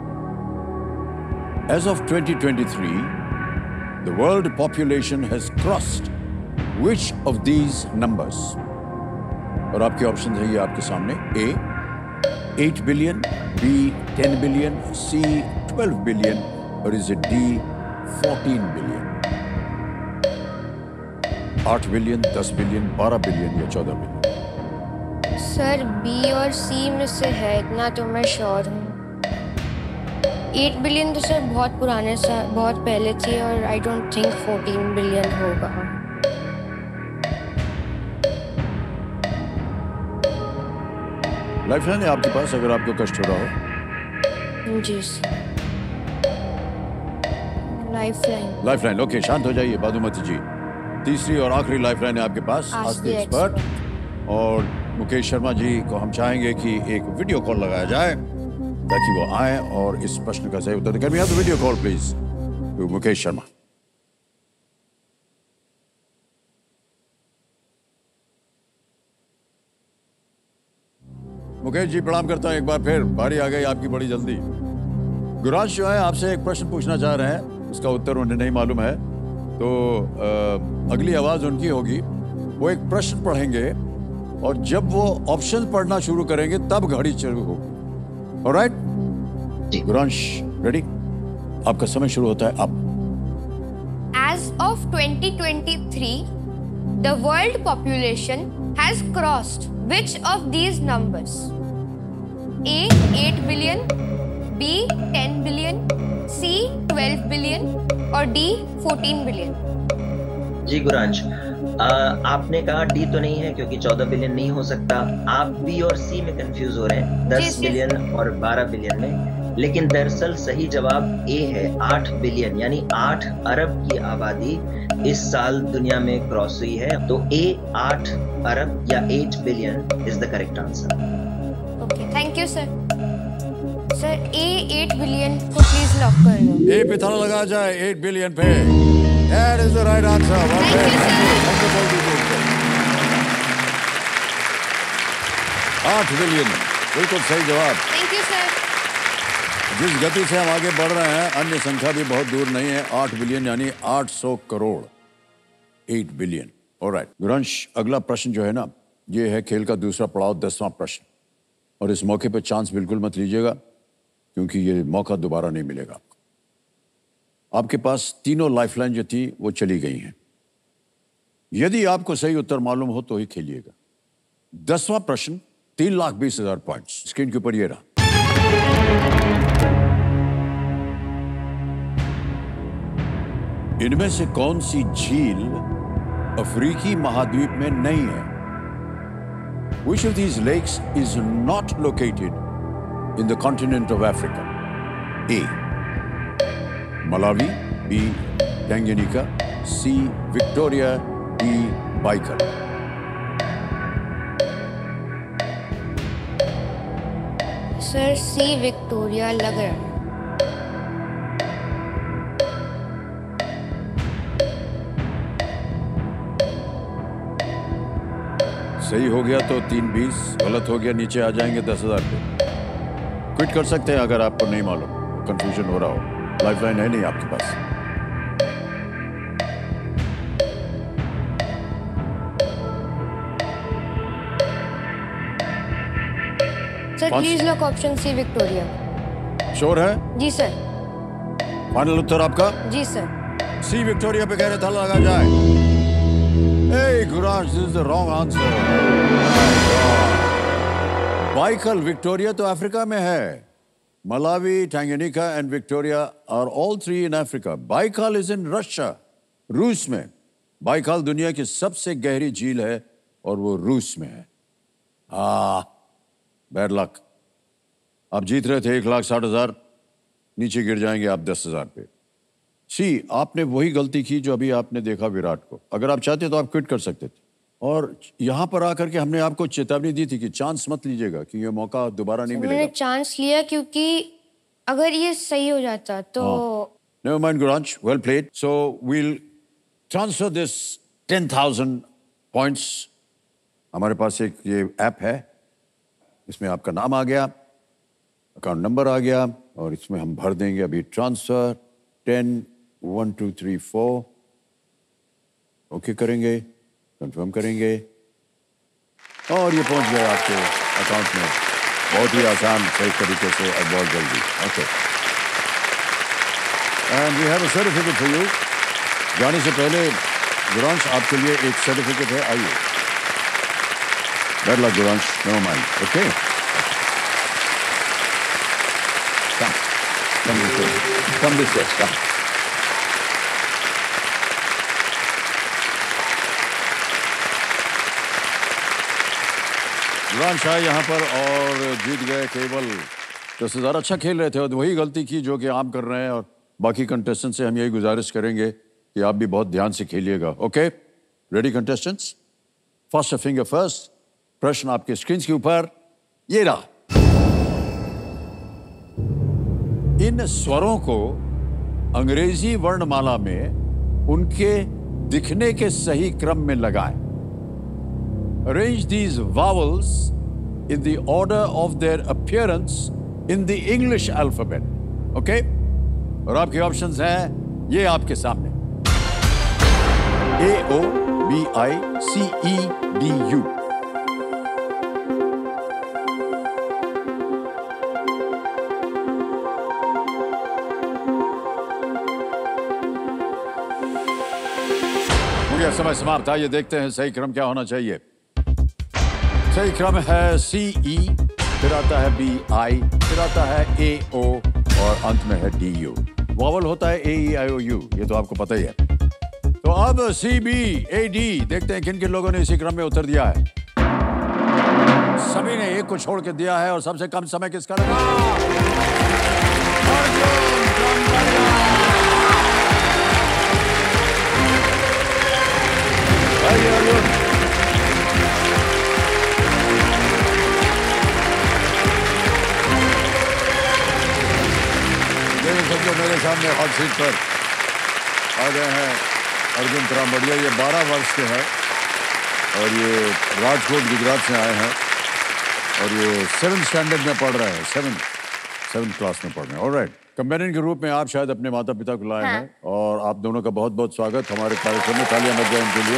As of 2023, the world population has crossed which of these numbers? और आपके ऑप्शन है ये आपके सामने। A 8 billion, B 10 billion, C 12 billion, और is it D 14 billion? 8 billion, 10 billion, 12 billion या 14 बिलियन? सर बी और सी में से है, इतना तो मैं श्योर हूँ। 8 बिलियन तो सर बहुत पुराने बहुत पहले थी, और आई डोंट थिंक 14 बिलियन होगा। लाइफलाइन है आपके पास अगर आपको कष्ट हो रहा हो। जी सर। लाइफलाइन। लाइफलाइन, ओके, शांत हो जाइए बादुमती जी। तीसरी और आखिरी लाइफलाइन है आपके पास, आस्क द एक्सपर्ट। और मुकेश शर्मा जी को हम चाहेंगे कि एक वीडियो कॉल लगाया जाए ताकि वो आए और इस प्रश्न का सही उत्तर दें। Can we have the video call please to Mukesh Sharma? Mukesh ji प्रणाम करता हूं एक बार फिर, बारी आ गई आपकी बड़ी जल्दी। गुरांश जो है आपसे एक प्रश्न पूछना चाह रहे हैं, उसका उत्तर उन्हें नहीं मालूम है, तो अगली आवाज उनकी होगी। वो एक प्रश्न पढ़ेंगे और जब वो ऑप्शन पढ़ना शुरू करेंगे तब घड़ी चालू होगी। ऑलराइट? गुरांश रेडी? आपका समय शुरू होता है अब। As of 2023, the world population has crossed which of these numbers? A 8 billion, B 10 billion, C 12 billion और D 14 billion? जी गुरांश, आपने कहा डी तो नहीं है क्योंकि 14 बिलियन नहीं हो सकता। आप बी और सी में कंफ्यूज हो रहे हैं, 10 बिलियन और 12 बिलियन में। लेकिन दरअसल सही जवाब ए है, 8 बिलियन यानी 8 अरब की आबादी इस साल दुनिया में क्रॉस हुई है। तो ए 8 अरब या 8 billion is the correct answer. Okay, thank you sir. Sir A 8 billion को प्लीज लॉक कर दो। ए पे ताला लगा जाए 8 बिलियन पे। That is the right answer. आठ बिलियन, बिल्कुल सही जवाब। Thank you sir. जिस गति से हम आगे बढ़ रहे हैं अन्य संख्या भी बहुत दूर नहीं है। 8 बिलियन यानी 800 करोड़। 8 बिलियन। ऑलराइट गुरांश, अगला प्रश्न जो है ना, ये है खेल का दूसरा पड़ाव, 10वां प्रश्न। और इस मौके पर चांस बिल्कुल मत लीजिएगा क्योंकि ये मौका दोबारा नहीं मिलेगा। आपके पास तीनों लाइफलाइन जो थी वो चली गई हैं। यदि आपको सही उत्तर मालूम हो तो ही खेलिएगा। 10वां प्रश्न, 3,20,000 पॉइंट्स। स्क्रीन के ऊपर ये रहा। इनमें से कौन सी झील अफ्रीकी महाद्वीप में नहीं है? Which of these lakes is not located in the continent of Africa? A. Malawi, B. Tanganyika, C. Victoria, D. Baikal. Sir C Victoria लग रहा है। सही हो गया तो 3,20, गलत हो गया नीचे आ जाएंगे 10,000 पे। क्विट कर सकते हैं अगर आपको नहीं मालूम, कंफ्यूजन हो रहा हो। लाइफलाइन है नहीं आपके पास। Sir please lock option C Victoria. Sure है? जी सर। फाइनल उत्तर आपका? जी सर। सी विक्टोरिया पे कह रहे ताला लगा जाए। Hey, Guraj, this is the wrong answer. Baikal Victoria तो अफ्रीका में है। Malawi, Tanganyika and Victoria are all three in Africa. Baikal is in Russia, रूस में। बाइकल दुनिया की सबसे गहरी झील है और वो रूस में है। Bad luck. आप जीत रहे थे 1,60,000, नीचे गिर जाएंगे आप 10,000 पे। सी, आपने वही गलती की जो अभी आपने देखा विराट को। अगर आप चाहते तो आप क्विट कर सकते थे। और यहाँ पर आकर के हमने आपको चेतावनी दी थी कि चांस मत लीजिएगा, कि ये मौका दोबारा नहीं मिलेगा। मैंने चांस लिया क्योंकि अगर ये सही हो जाता तो। Never mind, Guranj. Well played. So we'll transfer this 10,000 points. हमारे पास एक ये ऐप है, इसमें आपका नाम आ गया, अकाउंट नंबर आ गया, और इसमें हम भर देंगे अभी ट्रांसफर 10 1 2 3 4। ओके करेंगे, कंफर्म करेंगे, और ये पहुंच गया आपके अकाउंट में बहुत ही आसान, सही तरीके से और बहुत जल्दी। Okay, and we have a certificate for you. जाने से पहले गुरांश, आपके लिए एक सर्टिफिकेट है, आइए। Bad luck Guransh, no mind. Okay, come this way, come. Guransh आए यहाँ पर और जीत गए केवल 10,000। अच्छा खेल रहे थे और वही गलती की जो कि आप कर रहे हैं, और बाकी कंटेस्टेंट से हम यही गुजारिश करेंगे कि आप भी बहुत ध्यान से खेलिएगा। Okay, ready contestants? First finger first. प्रश्न आपके स्क्रीन के ऊपर ये रहा। इन स्वरों को अंग्रेजी वर्णमाला में उनके दिखने के सही क्रम में लगाएं। Arrange these vowels in the order of their appearance in the English alphabet. Okay? और आपके ऑप्शंस हैं ये आपके सामने। A O B I C E D U। हो गया, समय समाप्त। आइए देखते हैं सही क्रम क्या होना चाहिए। सही क्रम है CE, फिर आता है BI, फिर आता है AO, और अंत में है DU। वॉवल होता है AEIOU, ये तो आपको पता ही है। तो अब CBAD, देखते हैं किन किन लोगों ने इसी क्रम में उत्तर दिया है। सभी ने एक को छोड़ के दिया है, और सबसे कम समय किसका लगा? अर्जुन। जो मेरे सामने हॉट सीट पर आ गए हैं अर्जुन तरामड़िया। ये 12 वर्ष के हैं और ये राजकोट गुजरात से आए हैं, और ये 7th स्टैंडर्ड में पढ़ रहे हैं, 7th क्लास में पढ़ रहे हैं। ऑलराइट, कंपेनियन के रूप में आप शायद अपने माता पिता को लाए हैं, और आप दोनों का बहुत बहुत स्वागत हमारे कार्यक्रम में। तालियां बज जाए उनके लिए।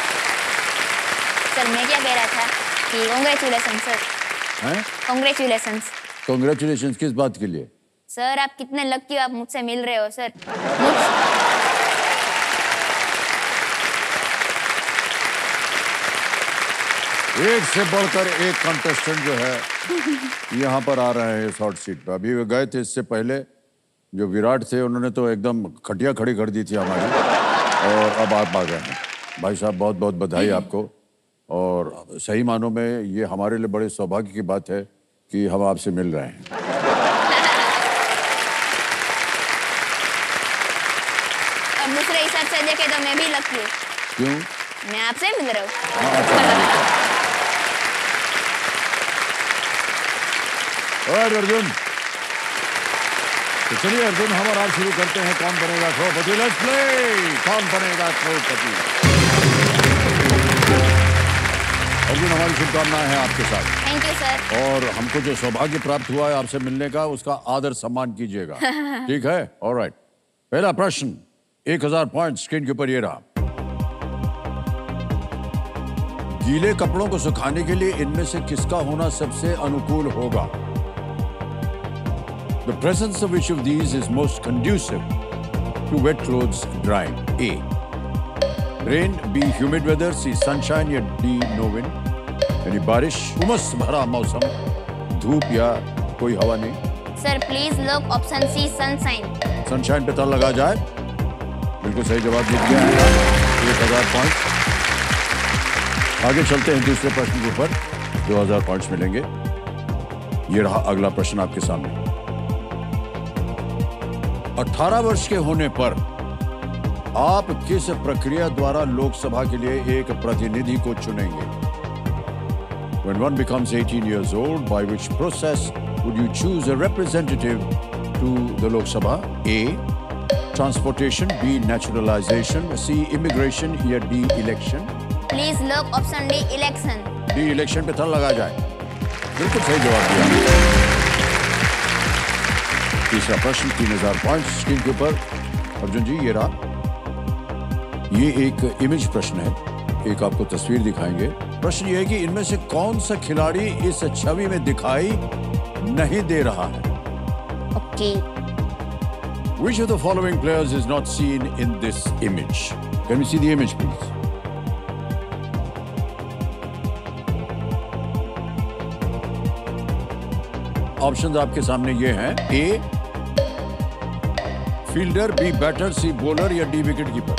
सर, मैं क्या कह रहा था कि कांग्रेचुलेशन सर। हैं? कांग्रेचुलेशंस। कांग्रेचुलेशंस किस बात के लिए? सर, आप कितने लकी हो, आप मुझसे मिल रहे हो सर। एक से बढ़कर एक कंटेस्टेंट जो है यहाँ पर आ रहे हैं इस हॉट सीट पर। अभी वे गए थे इससे पहले, जो विराट थे उन्होंने तो एकदम खटिया खड़ी कर दी थी हमारी, और अब आप आ गए हैं। भाई साहब, बहुत बहुत बधाई आपको, और सही मानों में ये हमारे लिए बड़े सौभाग्य की बात है कि हम आपसे मिल रहे हैं। दूसरे हिसाब से देखे तो मैं भी लकी हूँ। क्यों? मैं आपसे मिल रहा हूँ। अर्जुन, तो चलिए अर्जुन, हम और आप शुरू करते हैं कौन बनेगा करोड़पति। लेट्स प्ले कौन बनेगा करोड़पति। अर्जुन, हमारी शुभकामनाएं हैं आपके साथ। Thank you sir. और हमको जो सौभाग्य प्राप्त हुआ है आपसे मिलने का, उसका आदर सम्मान कीजिएगा। ठीक है? ऑलराइट। पहला प्रश्न, 1000 पॉइंट स्क्रीन के ऊपर ये रहा। गीले कपड़ों को सुखाने के लिए इनमें से किसका होना सबसे अनुकूल होगा? The presence of which of these is most conducive to wet clothes drying? A. Rain, B. Humid weather, C. Sunshine, या D. No wind? यानी बारिश, उमस भरा मौसम, धूप या कोई हवा नहीं। Sir please lock option C sunshine. Sunshine पे ताला लगा जाए। बिल्कुल सही जवाब जीत गया है 1000 पॉइंट। आगे चलते हैं दूसरे प्रश्न के ऊपर, 2000 पॉइंट्स मिलेंगे। ये रहा अगला प्रश्न आपके सामने। 18 वर्ष के होने पर आप किस प्रक्रिया द्वारा लोकसभा के लिए एक प्रतिनिधि को चुनेंगे? When one becomes 18 years old, by which process would you choose a representative to the Lok Sabha? A. Transportation. B. Naturalization. C. Immigration. या D. Election. Please lock option D election. D. Election पे थल लगा जाए। बिल्कुल सही जवाब दिया। तीसरा प्रश्न 3000 पॉइंट स्क्रीन के ऊपर। अर्जुन जी ये रहा। ये एक इमेज प्रश्न है, एक आपको तस्वीर दिखाएंगे। प्रश्न ये है कि इनमें से कौन सा खिलाड़ी इस छवि में दिखाई नहीं दे रहा है? Okay. Which of the following players is not seen in this image? Can we see the image, please? Options आपके सामने ये हैं। A. Fielder, B. Batter, C. Bowler या D. Wicket keeper.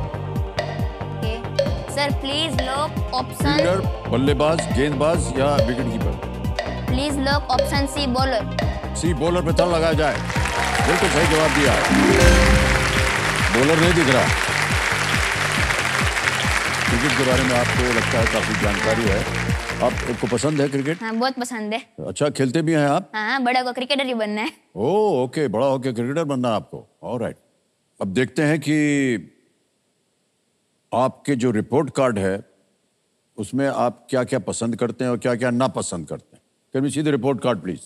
Sir please lock option fielder, बल्लेबाज, गेंदबाज या wicket keeper. Please lock option C bowler. C bowler पे थल लगाया जाए। बिल्कुल सही जवाब दिया। बॉलर नहीं दिख रहा। क्रिकेट के बारे में आपको लगता है काफी जानकारी है। आपको पसंद है क्रिकेट? हाँ बहुत पसंद है। अच्छा खेलते भी हैं आप? हाँ बड़ा को क्रिकेटर ही बनना है। ओह ओके, बड़ा होके क्रिकेटर बनना है आपको। ऑलराइट, अब देखते हैं कि आपके जो रिपोर्ट कार्ड है उसमें आप क्या क्या पसंद करते हैं और क्या क्या नापसंद करते हैं। Can we see the report card please?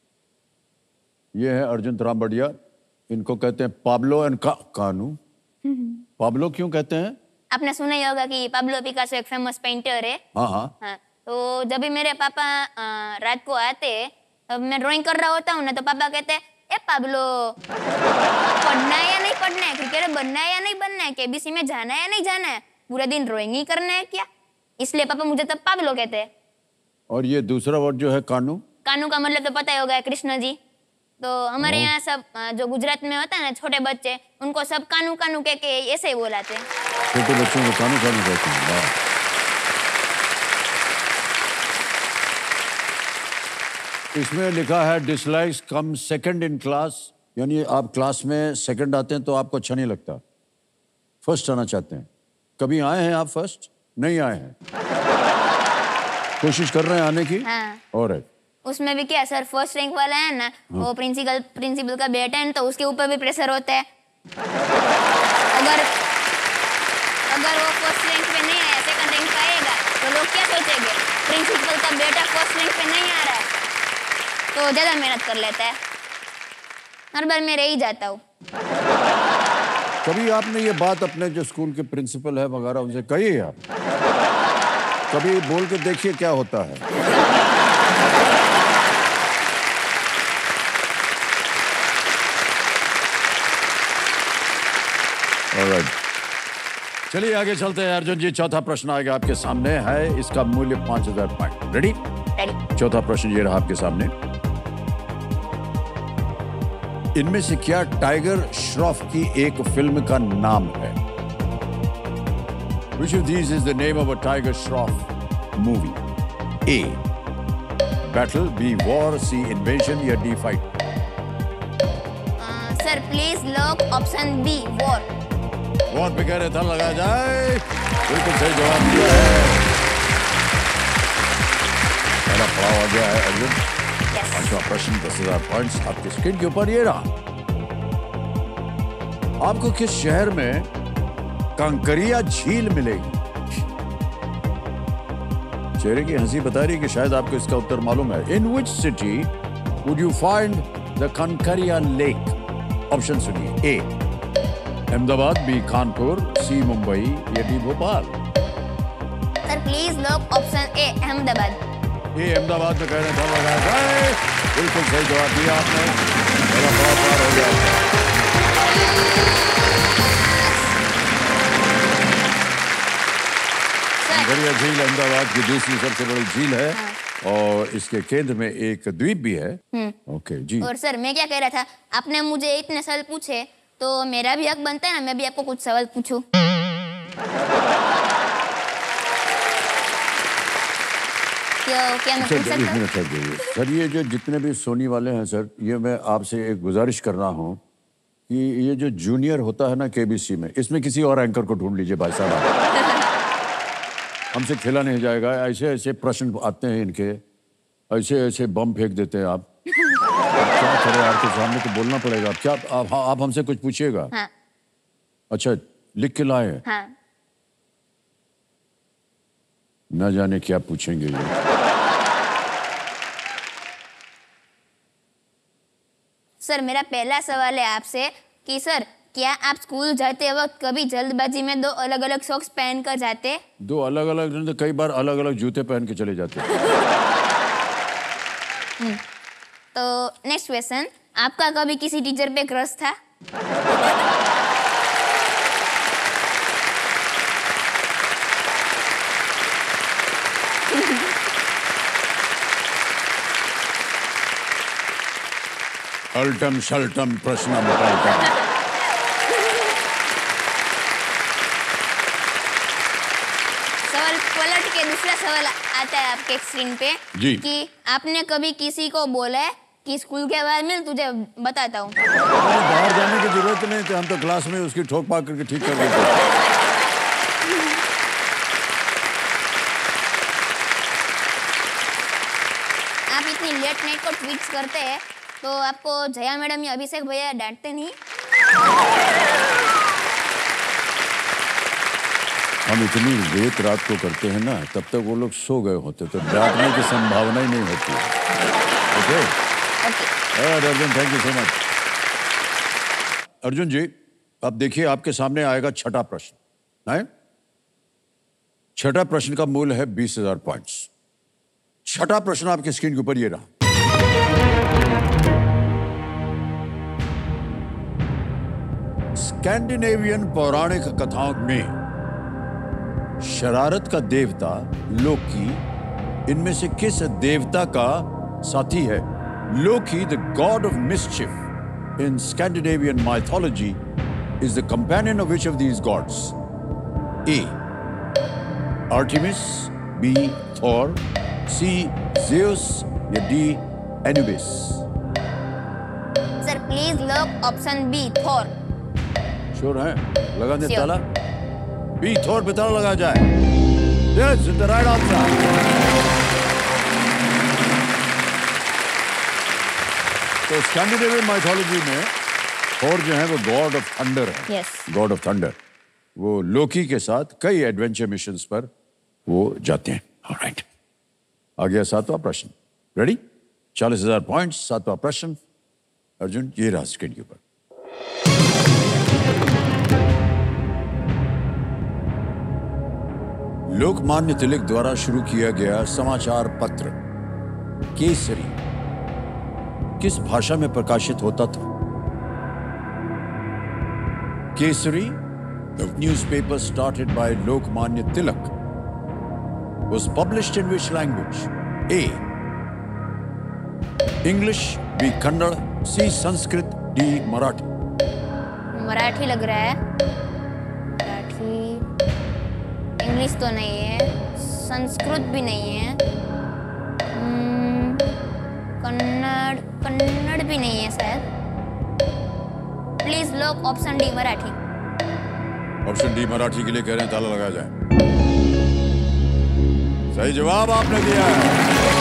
ये है अर्जुन त्रामबड़िया, इनको कहते हैं पाब्लो एंड कानू। पाब्लो क्यों कहते हैं? आपने सुना ही होगा कि पाब्लो पिकासो एक फेमस पेंटर है। हाँ हाँ। हाँ, तो जब भी मेरे पापा रात को आते, तब मैं ड्राइंग कर रहा होता हूँ ना, तो पापा कहते हैं ए पाब्लो पढ़ना है या नहीं पढ़ना है, क्रिकेटर बनना है या नहीं बनना है, केबीसी में जाना है या नहीं जाना है, पूरा दिन ड्राइंग ही करना है क्या? इसलिए पापा मुझे तब पाब्लो कहते हैं। और ये दूसरा वर्ड जो है कानू? कानू का मतलब तो पता ही होगा, कृष्ण जी। तो हमारे यहाँ सब जो गुजरात में होता है ना छोटे बच्चे, उनको सब कानू कानू कह के ऐसे ही बोलाते हैं। छोटे बच्चों को कानू कानू कहते हैं। वाह। इसमें लिखा है dislikes come second in class, यानी आप क्लास में सेकंड आते हैं तो आपको अच्छा नहीं लगता, फर्स्ट आना चाहते हैं। कभी आए हैं आप फर्स्ट? नहीं आए हैं, कोशिश कर रहे हैं आने की? हाँ। और उसमें भी क्या सर, फर्स्ट रैंक वाला है ना, वो प्रिंसिपल का बेटा है, तो उसके ऊपर भी प्रेशर होता है। अगर वो फर्स्ट रैंक पे नहीं आया, सेकंड रैंक पे आएगा, तो लोग क्या सोचेंगे? प्रिंसिपल का बेटा फर्स्ट रैंक पे नहीं आ रहा है, तो ज्यादा मेहनत कर लेता है। हर बार मैं रह ही जाता हूँ। कभी आपने ये बात अपने जो स्कूल के प्रिंसिपल है वगैरह उनसे कही है? आप कभी बोल के देखिए क्या होता है। Alright. चलिए आगे चलते हैं अर्जुन जी। चौथा प्रश्न आएगा आपके सामने, है इसका मूल्य 5000 पॉइंट। रेडी? चौथा प्रश्न ये रहा आपके सामने। इनमें से क्या टाइगर श्रॉफ की एक फिल्म का नाम है? Which of these is the name of a Tiger Shroff movie? A. Battle, B. War, C. Invasion या D. Fight? Sir please lock option B war. War पे कह रहे था लगाया जाए। बिल्कुल सही जवाब दिया है। पहला पड़ाव आ गया है अर्जुन। पांचवा प्रश्न 10,000 पॉइंट्स आपके स्क्रीन के ऊपर ये रहा। आपको किस शहर में कांकरिया झील मिलेगी? चेहरे की हंसी बता रही है कि शायद आपको इसका उत्तर मालूम है। In which city would you find the Kankaria lake? Option सुनिए। A Ahmedabad, B Kanpur, C Mumbai या D Bhopal? Sir please lock option A Ahmedabad. A Ahmedabad में कह रहे था लगाया जाए। बिल्कुल सही जवाब दिया आपने। मेरा बहुत पार हो गया। कांकरिया झील अहमदाबाद की दूसरी सबसे बड़ी झील है। हाँ। और इसके केंद्र में एक द्वीप भी है। ओके जी। और सर मैं क्या कह रहा था, आपने मुझे इतने सवाल पूछे तो मेरा भी हक बनता है ना, मैं भी आपको कुछ सवाल पूछूं। क्या मैं पूछ सकता हूँ? सर ये जो जितने भी सोनी वाले हैं सर, ये मैं आपसे एक गुजारिश कर रहा हूँ कि ये जो जूनियर होता है ना केबीसी में, इसमें किसी और एंकर को ढूंढ लीजिए भाई साहब। हमसे खेला नहीं जाएगा। ऐसे ऐसे प्रश्न आते हैं इनके, ऐसे ऐसे बम फेंक देते हैं आप। क्या करें, आपके सामने तो बोलना पड़ेगा। क्या आप हमसे कुछ पूछिएगा? हाँ। अच्छा, लिख के लाए हैं? हाँ। न जाने क्या पूछेंगे ये। सर मेरा पहला सवाल है आपसे कि सर क्या आप स्कूल जाते वक्त कभी जल्दबाजी में 2 अलग-अलग सॉक्स पहन कर जाते? 2 अलग-अलग, तो कई बार अलग-अलग जूते पहन के चले जाते हैं। तो नेक्स्ट क्वेश्चन, आपका कभी किसी टीचर पे क्रश था? अल्टम शल्टम प्रश्नम पल्टम। सवाल पलट के दूसरा सवाल आता है आपके स्क्रीन पे जी। कि आपने कभी किसी को बोला है कि स्कूल के बाद मिल, तुझे बताता हूँ? बाहर जाने की जरूरत नहीं थी, हम तो क्लास में उसकी ठोक पाक करके ठीक कर देते। आप इतनी लेट नाइट को ट्वीट्स करते हैं तो आपको जया मैडम या अभिषेक भैया डांटते नहीं? हम इतनी लेट रात को करते हैं ना, तब तक वो लोग सो गए होते, तो डांटने की संभावना ही नहीं होती। Okay Arjun, thank you so much. Arjun ji, अब देखिए आपके सामने आएगा छठा प्रश्न है। छठा प्रश्न का मूल्य है 20,000 पॉइंट्स। छठा प्रश्न आपकी स्क्रीन के ऊपर ये रहा। स्कैंडिनेवियन पौराणिक कथाओं में शरारत का देवता लोकी इनमें से किस देवता का साथी है? Loki, the god of mischief in Scandinavian mythology, is the companion of which of these gods? A Artemis, B Thor, C Zeus या D Anubis? Sir please lock option B Thor. Sure है? लगा दे ताला। B Thor पे ताला लगा जाए। Yes, it's the right answer. तो Scandinavian mythology में थॉर जो है वो गॉड ऑफ थंडर है। Yes. God of thunder. वो लोकी के साथ कई एडवेंचर मिशंस पर वो जाते हैं। ऑलराइट, आ गया 7वां प्रश्न। रेडी? 40,000 पॉइंट्स। 7वां प्रश्न। अर्जुन, ये रहा स्क्रीन के ऊपर। लोकमान्य तिलक द्वारा शुरू किया गया समाचार पत्र केसरी किस भाषा में प्रकाशित होता था? Kesari, the newspaper started by Lokmanya Tilak, was published in which language? A. English, B. Kannada, C. Sanskrit, D. Marathi. Marathi लग रहा है। मराठी, इंग्लिश तो नहीं है, संस्कृत भी नहीं है, कन्नड़ भी नहीं है शायद। Please lock option D Marathi. Option D Marathi के लिए कह रहे हैं, ताला लगाया जाए। सही जवाब आपने दिया है।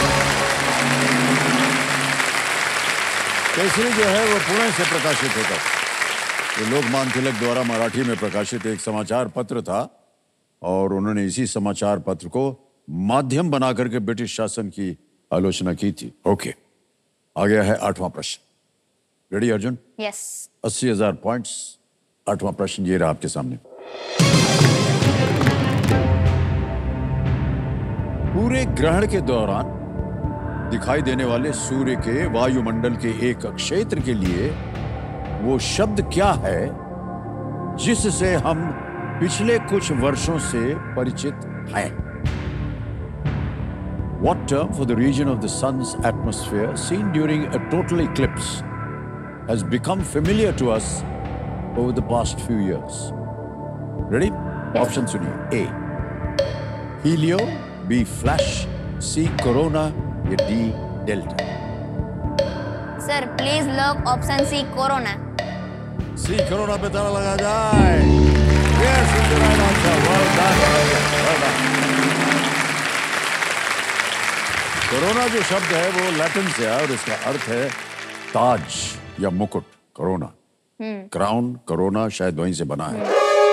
केसरी जो है वो पुणे से प्रकाशित होता है। ये लोकमान्य तिलक द्वारा मराठी में प्रकाशित एक समाचार पत्र था और उन्होंने इसी समाचार पत्र को माध्यम बनाकर के ब्रिटिश शासन की आलोचना की थी। ओके, आ गया है 8वां प्रश्न। रेडी अर्जुन? यस। 80,000 पॉइंट्स। 8वां प्रश्न ये रहा आपके सामने। पूरे ग्रहण के दौरान दिखाई देने वाले सूर्य के वायुमंडल के एक क्षेत्र के लिए वो शब्द क्या है जिससे हम पिछले कुछ वर्षों से परिचित हैं? What term for the region of the sun's atmosphere seen during a total eclipse has become familiar to us over the past few years? Ready? Option सुनिए। A. Helio, B. Flash, C corona या D delta? Sir please lock option C corona. C corona पे ताला लगा जाए। Yes, it's the right answer. Well done. Well done. Corona जो शब्द है वो लैटिन से है और इसका अर्थ है ताज या मुकुट। कोरोना, क्राउन, कोरोना शायद वहीं से बना है।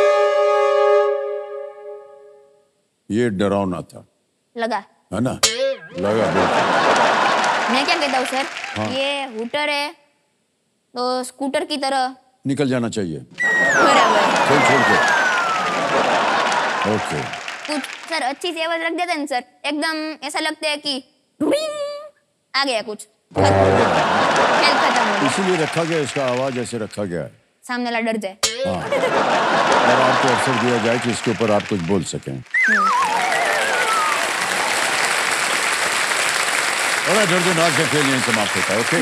ये डरावना था, लगा है ना? लगा बिल्कुल। मैं क्या कहता हूँ सर, हाँ। ये हूटर है तो स्कूटर की तरह निकल जाना चाहिए बराबर। खेल छोड़ के। ओके। कुछ सर अच्छी सी आवाज रख देते हैं सर, एकदम ऐसा लगता है कि डुडिंग आ गया कुछ, खेल खत्म हो गया। इसीलिए रखा गया, इसका आवाज ऐसे रखा गया है, सामने वाला डर जाए। हाँ। और आपको अवसर दिया जाए कि इसके ऊपर आप कुछ बोल सकें। और डर नाच का खेल यहीं समाप्त होता है। ओके।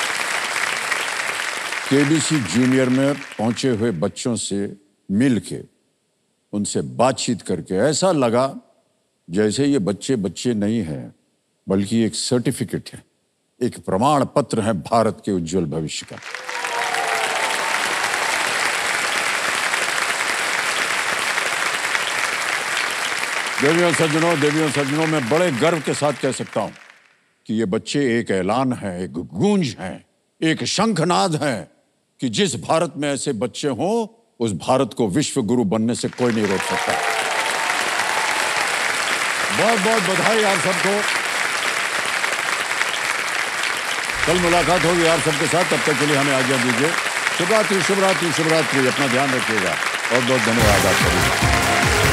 केबीसी जूनियर में पहुंचे हुए बच्चों से मिल के उनसे बातचीत करके ऐसा लगा जैसे ये बच्चे बच्चे नहीं हैं बल्कि एक सर्टिफिकेट है, एक प्रमाण पत्र है भारत के उज्जवल भविष्य का। देवियों सज्जनों मैं बड़े गर्व के साथ कह सकता हूं कि ये बच्चे एक ऐलान है, एक गूंज है, एक शंखनाद है कि जिस भारत में ऐसे बच्चे हों उस भारत को विश्व गुरु बनने से कोई नहीं रोक सकता। बहुत बहुत बधाई आप सबको। कल मुलाकात होगी आप सबके साथ, तब तक के लिए हमें आज्ञा दीजिए। शुभ रात्रि, शुभ रात्रि, शुभ रात्रि। अपना ध्यान रखिएगा। बहुत बहुत धन्यवाद आप सभी।